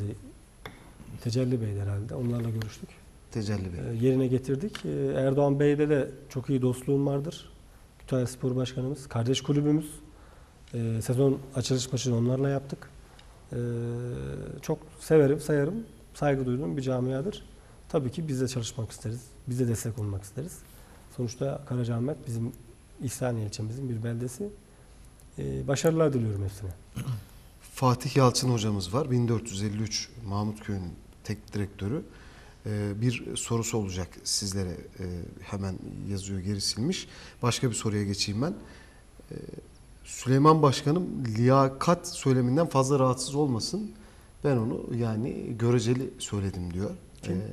Tecelli Bey herhalde. Onlarla görüştük. Tecelli Bey. Ee, yerine getirdik. Ee, Erdoğan Bey'de de çok iyi dostluğum vardır. Kütahya Spor Başkanımız, kardeş kulübümüz. Ee, sezon açılış maçını onlarla yaptık. Ee, çok severim, sayarım, saygı duyduğum bir camiadır. Tabii ki biz de çalışmak isteriz. Biz de destek olmak isteriz. Sonuçta Karacaahmet bizim İhsaniye ilçemizin bir beldesi. Ee, başarılar diliyorum hepsine. Fatih Yalçın hocamız var. bin dört yüz elli üç Mahmutköy'ün tek direktörü. Ee, bir sorusu olacak sizlere. Ee, hemen yazıyor, geri silmiş. Başka bir soruya geçeyim ben. Ee, Süleyman Başkanım liyakat söyleminden fazla rahatsız olmasın. Ben onu yani göreceli söyledim diyor. Kim? Ee,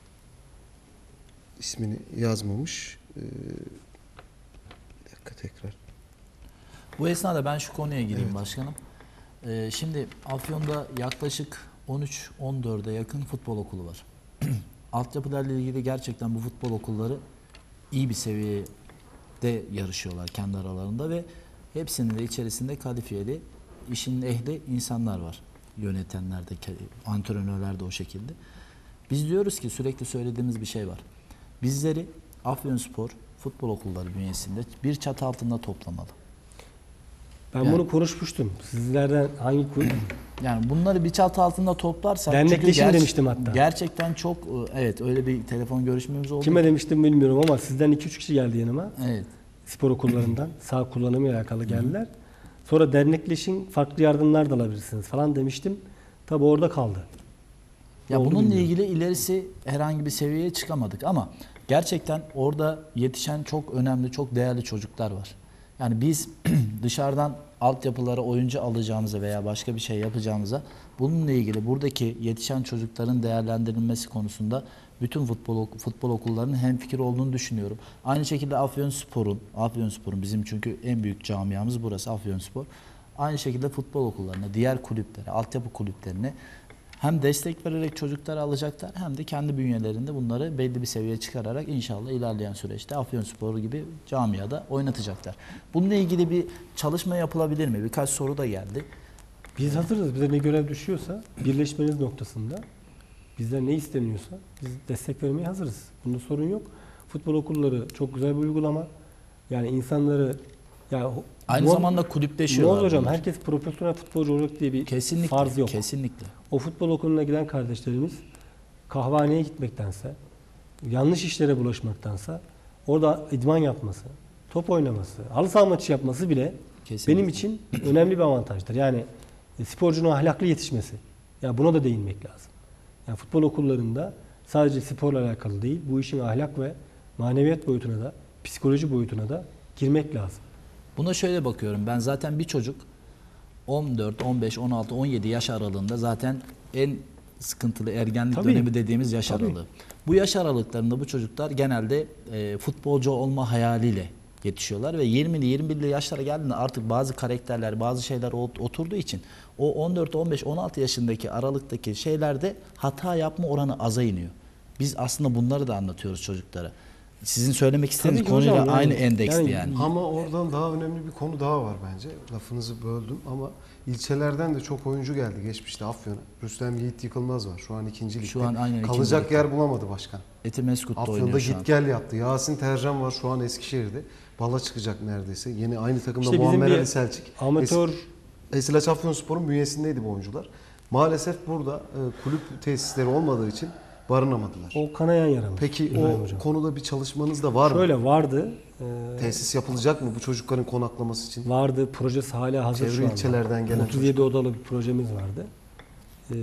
ismini yazmamış. Ee, bir dakika tekrar. Bu esnada ben şu konuya gireyim Evet. başkanım. Ee, şimdi Afyon'da yaklaşık on üç on dörde yakın futbol okulu var. Altyapılarla ilgili gerçekten bu futbol okulları iyi bir seviyede yarışıyorlar kendi aralarında ve hepsinin de içerisinde kadifiyeli, işin ehli insanlar var. Yönetenler de, antrenörler de o şekilde. Biz diyoruz ki sürekli söylediğimiz bir şey var. Bizleri Afyonspor futbol okulları bünyesinde bir çatı altında toplamalı. Ben Yani- bunu konuşmuştum. Sizlerden hangi kulüp Yani bunları bir çatı altında toplarsak Dernekleşin çünkü ger- demiştim hatta. Gerçekten çok evet öyle bir telefon görüşmemiz oldu. Kime demiştim bilmiyorum ama sizden iki üç kişi geldi yanıma. Evet. Spor okullarından sağ kullanımıyla alakalı geldiler. Sonra dernekleşin, farklı yardımlar da alabilirsiniz falan demiştim. Tabi orada kaldı. Ya Oldu bununla bilmiyorum. ilgili ilerisi herhangi bir seviyeye çıkamadık ama gerçekten orada yetişen çok önemli, çok değerli çocuklar var. Yani biz dışarıdan altyapılara oyuncu alacağımıza veya başka bir şey yapacağımıza bununla ilgili buradaki yetişen çocukların değerlendirilmesi konusunda bütün futbol futbol okullarının hemfikir olduğunu düşünüyorum. Aynı şekilde Afyonspor'un, Afyonspor'un bizim çünkü en büyük camiamız burası Afyonspor. Aynı şekilde futbol okullarına, diğer kulüplere, altyapı kulüplerine hem destek vererek çocukları alacaklar hem de kendi bünyelerinde bunları belli bir seviyeye çıkararak inşallah ilerleyen süreçte Afyonspor gibi camiada oynatacaklar. Bununla ilgili bir çalışma yapılabilir mi? Birkaç soru da geldi. Biz hazırız. Bize ne görev düşüyorsa birleşmeniz noktasında bizden ne isteniyorsa biz destek vermeye hazırız. Bunda sorun yok. Futbol okulları çok güzel bir uygulama. Yani insanları ya Aynı Mo- zamanda kulüpleşiyorlar. Moğol hocam bunlar. herkes profesyonel futbolcu olacak diye bir Kesinlikle, farz yok. kesinlikle. O futbol okuluna giden kardeşlerimiz kahvehaneye gitmektense, yanlış işlere bulaşmaktansa orada idman yapması, top oynaması, halı saha maçı yapması bile Kesinlikle. benim için önemli bir avantajdır. Yani e, sporcunun ahlaklı yetişmesi. Ya buna da değinmek lazım. Yani futbol okullarında sadece sporla alakalı değil, bu işin ahlak ve maneviyat boyutuna da, psikoloji boyutuna da girmek lazım. Buna şöyle bakıyorum. Ben zaten bir çocuk on dört, on beş, on altı, on yedi yaş aralığında zaten en sıkıntılı ergenlik Tabii. dönemi dediğimiz yaş Tabii. aralığı. Bu yaş aralıklarında bu çocuklar genelde e, futbolcu olma hayaliyle yetişiyorlar ve yirmili yirmi birli yaşlara geldiğinde artık bazı karakterler, bazı şeyler ot- oturduğu için o on dört, on beş, on altı yaşındaki aralıktaki şeylerde hata yapma oranı aza iniyor. Biz aslında bunları da anlatıyoruz çocuklara. Sizin söylemek istediğiniz Tabii ki konuyla hocam, yani- aynı endeksti yani- yani. Ama oradan daha önemli bir konu daha var bence. Lafınızı böldüm ama ilçelerden de çok oyuncu geldi geçmişte Afyon'a. Rüstem Yiğit Yıkılmaz var şu an ikinci ligde. Şu an aynen ikinci Kalacak ligde. yer bulamadı başkan. Etimeskut'ta Afyon'da oynuyor şu an. git gel yaptı. Yasin Tercan var şu an Eskişehir'de. Bala çıkacak neredeyse. Yeni aynı takımda İşte bizim Muammer bir Ali Selçuk. Amatör Es- Esilaç Afyonspor'un bünyesindeydi bu oyuncular. Maalesef burada e, kulüp tesisleri olmadığı için barınamadılar. o kanayan yaramız. Peki İbrahim o hocam. konuda bir çalışmanız da var mı? Şöyle vardı. e, Tesis yapılacak mı bu çocukların konaklaması için? vardı. Projesi hala hazır Çevre şu anda. ilçelerden gelen otuz yedi odalı bir projemiz vardı. Ee,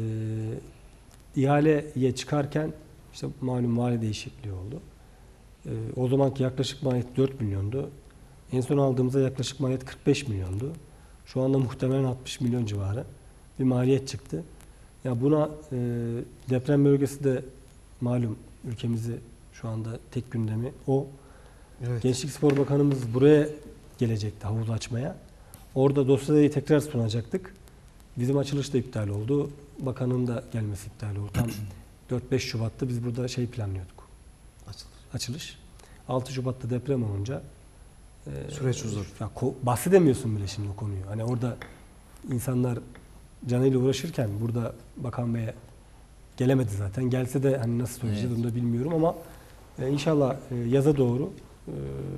ihaleye çıkarken işte malum vali değişikliği oldu. Ee, o zamanki yaklaşık maliyet dört milyondu. En son aldığımızda yaklaşık maliyet kırk beş milyondu. Şu anda muhtemelen altmış milyon civarı bir maliyet çıktı. Ya buna e, deprem bölgesi de malum ülkemizi şu anda tek gündemi o. Evet. Gençlik Spor Bakanımız buraya gelecekti havuz açmaya. Orada dosyayı tekrar sunacaktık. Bizim açılış da iptal oldu. Bakanın da gelmesi iptal oldu. Tam dört beş Şubat'ta biz burada şey planlıyorduk. Açılır. Açılış. altı Şubat'ta deprem olunca e, Süreç uzadı. ya, ko- bahsedemiyorsun bile şimdi o konuyu. Hani orada insanlar canıyla uğraşırken burada Bakan Bey'e gelemedi zaten. Gelse de hani nasıl söyleyeceğiz Evet. onu da bilmiyorum ama e, inşallah e, yaza doğru e,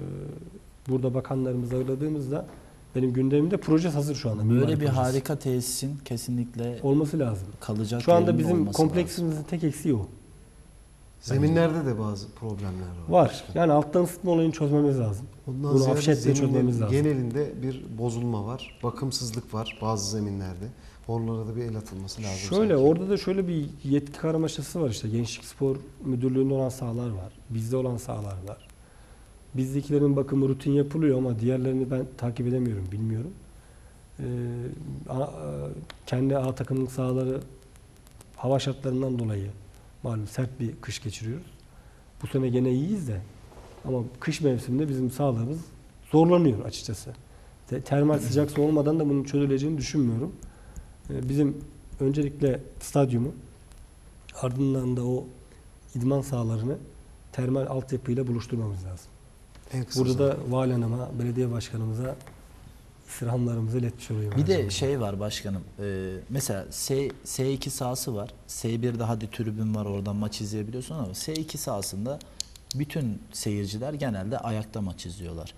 burada bakanlarımızı ağırladığımızda benim gündemimde proje hazır şu anda. mimari Böyle bir projesi. harika tesisin kesinlikle olması lazım. kalacak Şu anda yerinin bizim olması kompleksimizin tek eksiği o. Zeminlerde de bazı problemler var. Var. Yani alttan ısıtma olayını çözmemiz lazım. Ondan Bunu ziyade hafifletle zeminin çözmemiz lazım. genelinde bir bozulma var. Bakımsızlık var bazı zeminlerde. Oralara da bir el atılması lazım. Şöyle sanki. orada da şöyle bir yetki karmaşası var işte. Gençlik Spor Müdürlüğü'nde olan sahalar var. Bizde olan sahalar var. Bizdekilerin bakımı rutin yapılıyor ama diğerlerini ben takip edemiyorum, bilmiyorum. Ee, a- a- kendi A takımın sahaları hava şartlarından dolayı malum sert bir kış geçiriyoruz. Bu sene gene iyiyiz de ama kış mevsiminde bizim sahalarımız zorlanıyor açıkçası. Te- Termal sıcak su olmadan da bunun çözüleceğini düşünmüyorum. Ee, Bizim öncelikle stadyumu ardından da o idman sahalarını termal altyapıyla buluşturmamız lazım. En kısa Burada zamanda. da Vali Hanım'a, belediye başkanımıza istirhamlarımızı iletmiş olayım. Bir her de zaman. şey var başkanım. e, mesela S, S iki sahası var. S birde hadi tribün var, oradan maç izleyebiliyorsun ama S iki sahasında bütün seyirciler genelde ayakta maç izliyorlar.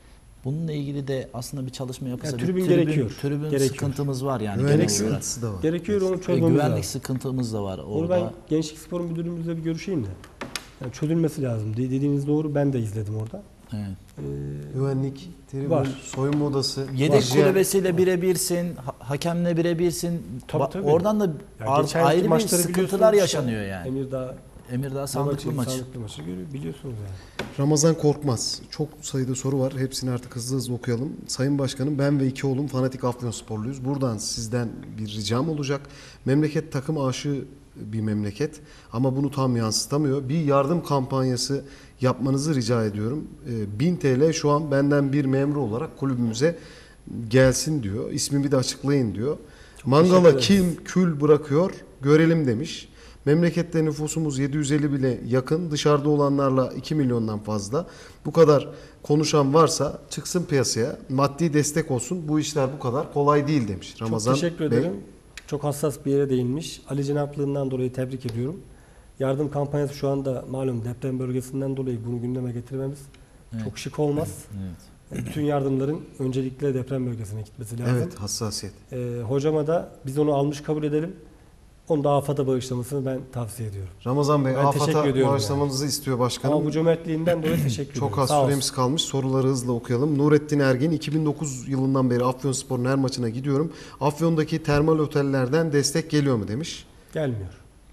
Bununla ilgili de aslında bir çalışma yapılsa. Yani bir tribün gerekiyor. Tribün Gerekiyor. sıkıntımız var yani. Güvenlik genel olarak. sıkıntısı da var. Gerekiyor, onu Ve çözmemiz güvenlik lazım. sıkıntımız da var Onu orada. ben Gençlik Spor Müdürümüzle bir görüşeyim de. Yani çözülmesi lazım. De- Dediğiniz doğru, ben de izledim orada. Evet. Ee, Güvenlik, tribün, Var. soyunma odası, Yedek hijyen. kulübesiyle birebirsin, ha- hakemle birebirsin. Tabii, Ba- tabii. Oradan da ya ar- geçen ayrı bir maçları sıkıntılar biliyorsunuz yaşanıyor işte. yani. Emirdağ Emirdağ sandıklı maçı, maçı. sandıklı maçı görüyor- biliyorsunuz yani. Ramazan Korkmaz. Çok sayıda soru var. Hepsini artık hızlı hızlı okuyalım. Sayın Başkanım, ben ve iki oğlum fanatik Afyonsporluyuz. Buradan sizden bir ricam olacak. Memleket takım aşığı bir memleket ama bunu tam yansıtamıyor. Bir yardım kampanyası yapmanızı rica ediyorum. Ee, bin T L şu an benden bir memur olarak kulübümüze gelsin diyor. İsmimi de açıklayın diyor. Mangala teşekkür ederiz. kim kül bırakıyor görelim demiş. Memlekette nüfusumuz yedi yüz elli bile yakın. Dışarıda olanlarla iki milyondan fazla. Bu kadar konuşan varsa çıksın piyasaya. Maddi destek olsun. Bu işler bu kadar kolay değil demiş Ramazan Çok teşekkür Bey. ederim. Çok hassas bir yere değinmiş. Ali Cenaplığından dolayı tebrik ediyorum. Yardım kampanyası şu anda malum deprem bölgesinden dolayı bunu gündeme getirmemiz Evet. çok şık olmaz. Evet. Bütün yardımların öncelikle deprem bölgesine gitmesi lazım. Evet, hassasiyet. Ee, hocama da biz onu almış kabul edelim. Onu da AFAD'a bağışlamasını ben tavsiye ediyorum. Ramazan Bey, Ben teşekkür AFAD'a ediyorum bağışlamanızı istiyor başkanım. Ama bu cömertliğinden dolayı teşekkür ediyorum. Çok az Sağ olsun. süremiz kalmış. Soruları hızla okuyalım. Nurettin Ergin, iki bin dokuz yılından beri Afyonspor'un her maçına gidiyorum. Afyon'daki termal otellerden destek geliyor mu demiş. Gelmiyor.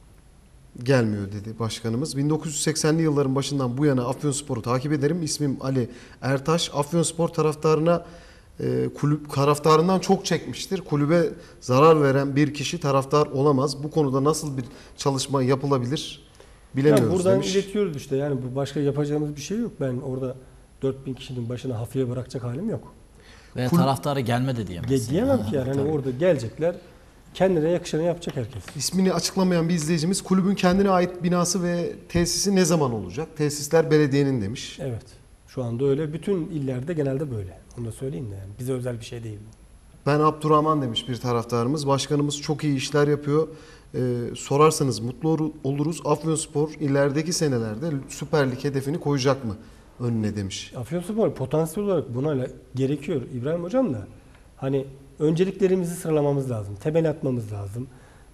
Gelmiyor dedi başkanımız. bin dokuz yüz seksenli yılların başından bu yana Afyonspor'u takip ederim. İsmim Ali Ertaş. Afyonspor taraftarına e, kulüp taraftarından çok çekmiştir. Kulübe zarar veren bir kişi taraftar olamaz. Bu konuda nasıl bir çalışma yapılabilir bilemiyoruz Ya buradan demiş. iletiyoruz işte. Yani bu başka yapacağımız bir şey yok. Ben orada dört bin kişinin başına hafiye bırakacak halim yok. Veya Kul- taraftarı gelme de diyemezsin. Ge- diyemem ki yani. Hani Tabii. orada gelecekler. Kendine yakışanı yapacak herkes. İsmini açıklamayan bir izleyicimiz, kulübün kendine ait binası ve tesisi ne zaman olacak? Tesisler belediyenin demiş. Evet. Şu anda öyle. Bütün illerde genelde böyle. Onu da söyleyeyim de yani. Bize özel bir şey değil bu. Ben Abdurrahman demiş bir taraftarımız. Başkanımız çok iyi işler yapıyor. Ee, sorarsanız mutlu ol- oluruz. Afyonspor ilerideki senelerde Süper Lig hedefini koyacak mı önüne demiş. Afyonspor potansiyel olarak buna la- gerekiyor İbrahim Hocam da. Hani önceliklerimizi sıralamamız lazım. Temel atmamız lazım.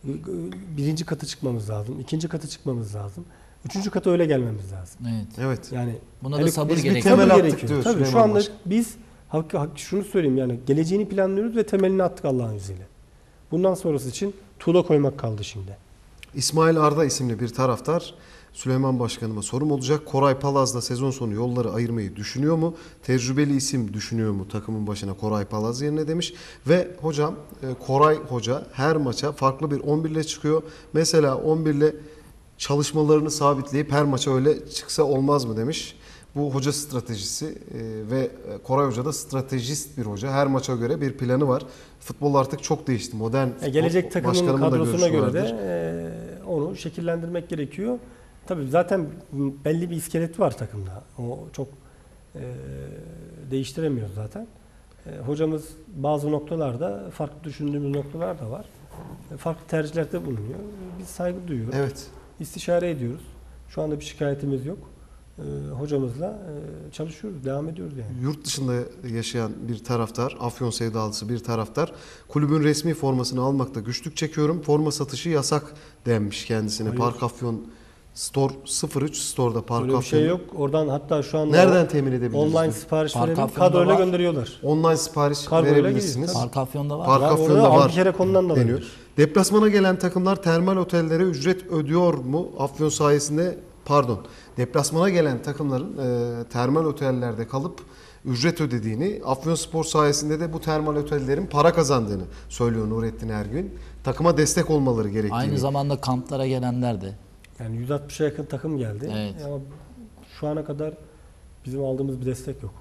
Birinci katı çıkmamız lazım. İkinci katı çıkmamız lazım. Üçüncü katı öyle gelmemiz lazım. Evet. Evet. Yani Buna da Hani sabır biz bir gerekiyor. temel Sabır attık gerekiyor. diyor Tabii şu Süleyman anda Başkan. biz hak, hak, şunu söyleyeyim yani geleceğini planlıyoruz ve temelini attık Allah'ın izniyle. Bundan sonrası için tuğla koymak kaldı şimdi. İsmail Arda isimli bir taraftar Süleyman Başkanıma sorum olacak. Koray Palaz'la sezon sonu yolları ayırmayı düşünüyor mu? Tecrübeli isim düşünüyor mu takımın başına Koray Palaz yerine demiş. Ve hocam e, Koray Hoca her maça farklı bir on bir ile çıkıyor. Mesela on bir ile çalışmalarını sabitleyip her maça öyle çıksa olmaz mı demiş. Bu hoca stratejisi e, ve Koray Hoca da stratejist bir hoca. Her maça göre bir planı var. Futbol artık çok değişti. Modern E, gelecek futbol- takımın başkanımın da kadrosuna görüşü göre de vardır. e, onu şekillendirmek gerekiyor. Tabii zaten belli bir iskelet var takımda. O çok e, değiştiremiyoruz zaten. E, hocamız bazı noktalarda farklı düşündüğümüz noktalar da var. E, farklı tercihlerde bulunuyor. Biz saygı duyuyoruz. Evet. İstişare ediyoruz. Şu anda bir şikayetimiz yok. Ee, hocamızla e, çalışıyoruz, devam ediyoruz yani. Yurt dışında yaşayan bir taraftar, Afyon sevdalısı bir taraftar, kulübün resmi formasını almakta güçlük çekiyorum. Forma satışı yasak denmiş kendisine. Hayır. Park Afyon Store sıfır üç Store'da Park Öyle bir Afyon. şey yok. Oradan hatta şu anda Nereden temin edebiliriz? online bunu? sipariş Park verelim, Afyon'da kadroyla var. gönderiyorlar. Online sipariş Kargoyla verebilirsiniz. gidiyor, Park Afyon'da var. Park Var, Afyon'da orada var altı kere konudan da deniyor. alıyoruz. Deplasmana gelen takımlar termal otellere ücret ödüyor mu? Afyon sayesinde pardon. Deplasmana gelen takımların e, termal otellerde kalıp ücret ödediğini, Afyonspor sayesinde de bu termal otellerin para kazandığını söylüyor Nurettin Ergün. Takıma destek olmaları gerektiğini. Aynı zamanda kamplara gelenler de. Yani yüz altmışa yakın takım geldi. Evet. Ama şu ana kadar bizim aldığımız bir destek yok.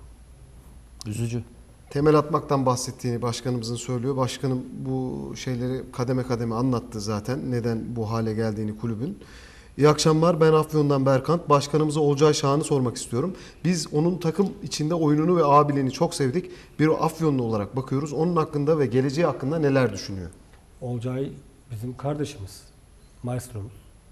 Üzücü. Temel atmaktan bahsettiğini başkanımızın söylüyor. Başkanım bu şeyleri kademe kademe anlattı zaten. Neden bu hale geldiğini kulübün. İyi akşamlar. Ben Afyon'dan Berkant. Başkanımıza Olcay Şahan'ı sormak istiyorum. Biz onun takım içinde oyununu ve abiliğini çok sevdik. Bir Afyonlu olarak bakıyoruz. Onun hakkında ve geleceği hakkında neler düşünüyor? Olcay bizim kardeşimiz, maestromuz.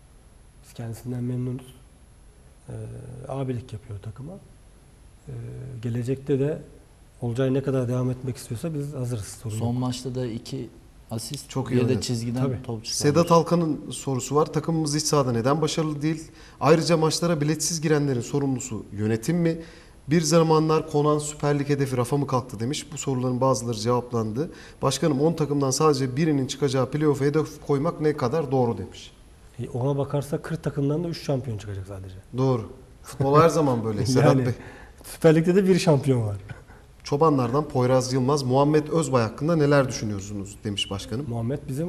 Biz kendisinden memnunuz. Ee, abilik yapıyor takıma. Ee, gelecekte de Olcay ne kadar devam etmek istiyorsa biz hazırız. Sorun Son yok. maçta da iki asist, Çok iyi bir de oynadı. çizgiden Tabii. top çıkarmış. Sedat Alkan'ın sorusu var. Takımımız iç sahada neden başarılı değil? Ayrıca maçlara biletsiz girenlerin sorumlusu yönetim mi? Bir zamanlar konan Süper Lig hedefi rafa mı kalktı demiş. Bu soruların bazıları cevaplandı. Başkanım on takımdan sadece birinin çıkacağı playoff'a hedef koymak ne kadar doğru demiş. E, ona bakarsak kırk takımdan da üç şampiyon çıkacak sadece. Doğru. Futbol her zaman böyle. Sedat Yani Bey. Süper Lig'de de bir şampiyon var. Çobanlardan Poyraz Yılmaz, Muhammed Özbay hakkında neler düşünüyorsunuz demiş başkanım. Muhammed bizim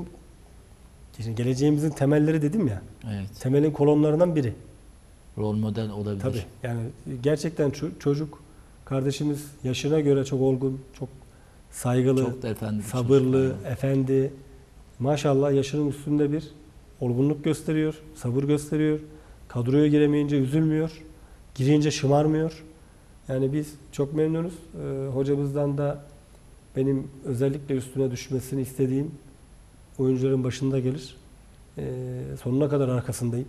şimdi geleceğimizin temelleri dedim ya. Evet. Temelin kolonlarından biri. Rol model olabilir. Tabii. Yani gerçekten ço- çocuk kardeşimiz yaşına göre çok olgun, çok saygılı, Çok da efendi bir sabırlı, çocuk. efendi. Maşallah yaşının üstünde bir olgunluk gösteriyor, sabır gösteriyor. Kadroya giremeyince üzülmüyor. Girince şımarmıyor. Yani biz çok memnunuz. Ee, hocamızdan da benim özellikle üstüne düşmesini istediğim oyuncuların başında gelir. Ee, sonuna kadar arkasındayım.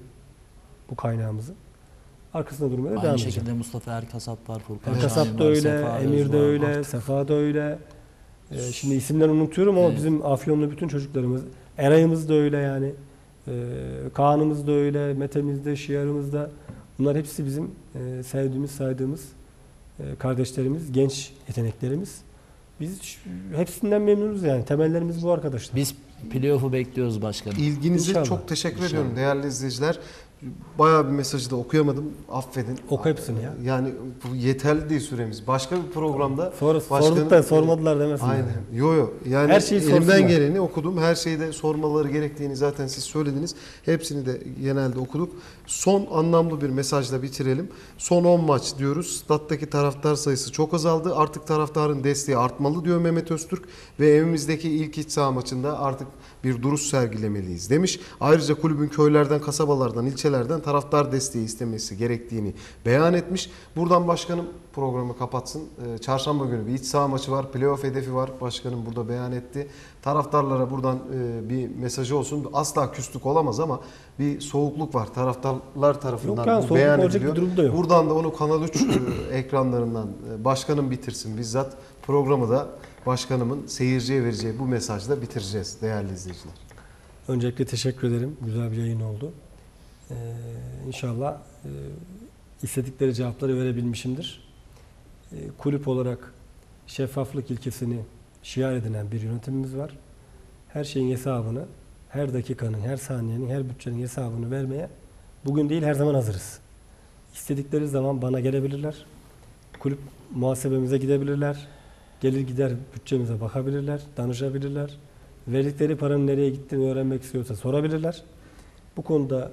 Bu kaynağımızın. Arkasında durmaya da devam Aynı edeceğim. şekilde Mustafa Erkasap var, Furkan Şahin Erkasap var, da öyle, Sefa Emir Öz de var. öyle, Sefa da öyle. Ee, şimdi isimleri unutuyorum ama Evet. bizim Afyonlu bütün çocuklarımız, Eray'ımız da öyle yani. Ee, Kaan'ımız da öyle, Mete'miz de, Şiar'ımız da. Bunlar hepsi bizim e, sevdiğimiz, saydığımız e, kardeşlerimiz, genç yeteneklerimiz. Biz ş- hepsinden memnunuz yani. Temellerimiz bu arkadaşlar. Biz playoff'u bekliyoruz başkanım. İlginize İnşallah. çok teşekkür İnşallah. ediyorum değerli izleyiciler. Bayağı bir mesajı da okuyamadım. Affedin. Oku hepsini ya. Yani bu yeterli değil süremiz. Başka bir programda Sonra başkanım- sorduk da sormadılar demesinler. Aynen. Yo yo. Yani Her şeyi elimden sorsunlar. geleni okudum. Her şeyi de sormaları gerektiğini zaten siz söylediniz. Hepsini de genelde okuduk. Son anlamlı bir mesajla bitirelim. Son on maç diyoruz. Stat'taki taraftar sayısı çok azaldı. Artık taraftarın desteği artmalı diyor Mehmet Öztürk ve evimizdeki ilk iç saha maçında artık bir duruş sergilemeliyiz demiş. Ayrıca kulübün köylerden, kasabalardan, ilçelerden taraftar desteği istemesi gerektiğini beyan etmiş. Buradan başkanım programı kapatsın. Ee, Çarşamba günü bir iç saha maçı var. Playoff hedefi var. Başkanım burada beyan etti. Taraftarlara buradan e, bir mesajı olsun. Asla küslük olamaz ama bir soğukluk var. Taraftarlar tarafından Yok yani, bu soğukluk beyan olacak ediliyor. bir durum da yok. Buradan da onu Kanal üç e, ekranlarından e, başkanım bitirsin. Bizzat programı da başkanımın seyirciye vereceği bu mesajla bitireceğiz değerli izleyiciler. Öncelikle teşekkür ederim. Güzel bir yayın oldu. Ee, inşallah e, istedikleri cevapları verebilmişimdir. E, kulüp olarak şeffaflık ilkesini şiar edinen bir yönetimimiz var. Her şeyin hesabını, her dakikanın, her saniyenin, her bütçenin hesabını vermeye bugün değil her zaman hazırız. İstedikleri zaman bana gelebilirler. Kulüp muhasebemize gidebilirler. Gelir gider bütçemize bakabilirler, danışabilirler. Verdikleri paranın nereye gittiğini öğrenmek istiyorsa sorabilirler. Bu konuda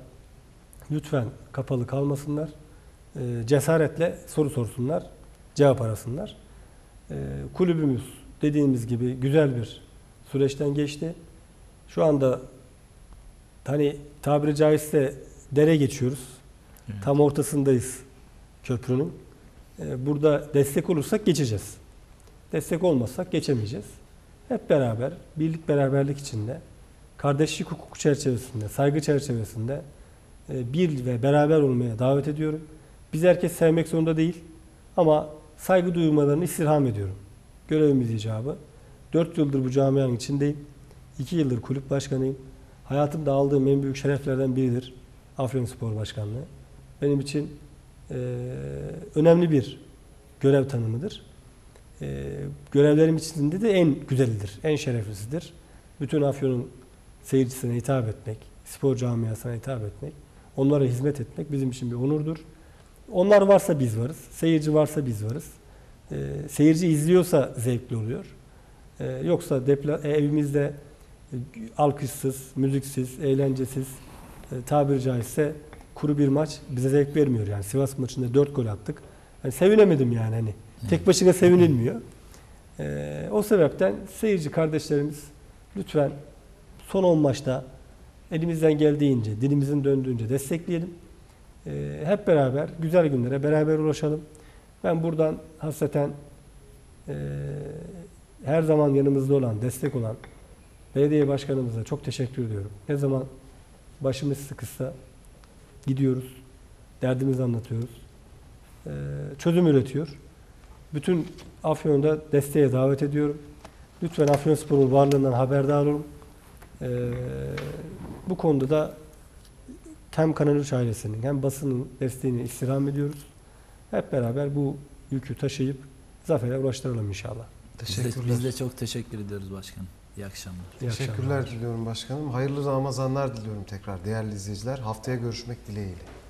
lütfen kapalı kalmasınlar. Ee, cesaretle soru sorsunlar, cevap arasınlar. Ee, kulübümüz dediğimiz gibi güzel bir süreçten geçti. Şu anda hani tabiri caizse dere geçiyoruz. Evet. Tam ortasındayız köprünün. Ee, burada destek olursak geçeceğiz. Destek olmazsak geçemeyeceğiz. Hep beraber, birlik beraberlik içinde, kardeşlik hukuku çerçevesinde, saygı çerçevesinde e, bir ve beraber olmaya davet ediyorum. Biz herkes sevmek zorunda değil ama saygı duymalarını istirham ediyorum. Görevimiz icabı. Dört yıldır bu camianın içindeyim. İki yıldır kulüp başkanıyım. Hayatımda aldığım en büyük şereflerden biridir Afyonspor Başkanlığı. Benim için e, önemli bir görev tanımıdır. Ee, görevlerim içinde de en güzelidir, en şereflisidir. Bütün Afyon'un seyircisine hitap etmek, spor camiasına hitap etmek, onlara hizmet etmek bizim için bir onurdur. Onlar varsa biz varız, seyirci varsa biz varız. Ee, seyirci izliyorsa zevkli oluyor. Ee, yoksa depla- evimizde e, alkışsız, müziksiz, eğlencesiz, e, tabiri caizse kuru bir maç bize zevk vermiyor. Yani Sivas maçında dört gol attık. Yani sevinemedim yani hani. Tek başına sevinilmiyor. Ee, o sebepten seyirci kardeşlerimiz lütfen son on maçta elimizden geldiğince, dilimizin döndüğünce destekleyelim. Ee, hep beraber güzel günlere beraber ulaşalım. Ben buradan hasreten e, her zaman yanımızda olan, destek olan belediye başkanımıza çok teşekkür ediyorum. Ne zaman başımız sıkışsa gidiyoruz, derdimizi anlatıyoruz. Ee, çözüm üretiyor. Bütün Afyon'da desteğe davet ediyorum. Lütfen Afyonspor'un varlığından haberdar olun. Ee, bu konuda da hem Kanal üç ailesinin hem basının desteğini istirham ediyoruz. Hep beraber bu yükü taşıyıp zafere ulaştıralım inşallah. Biz de, Teşekkürler. biz de çok teşekkür ediyoruz başkanım. İyi akşamlar. İyi Teşekkürler akşamlar. diliyorum başkanım. Hayırlı Ramazanlar diliyorum tekrar değerli izleyiciler. Haftaya görüşmek dileğiyle.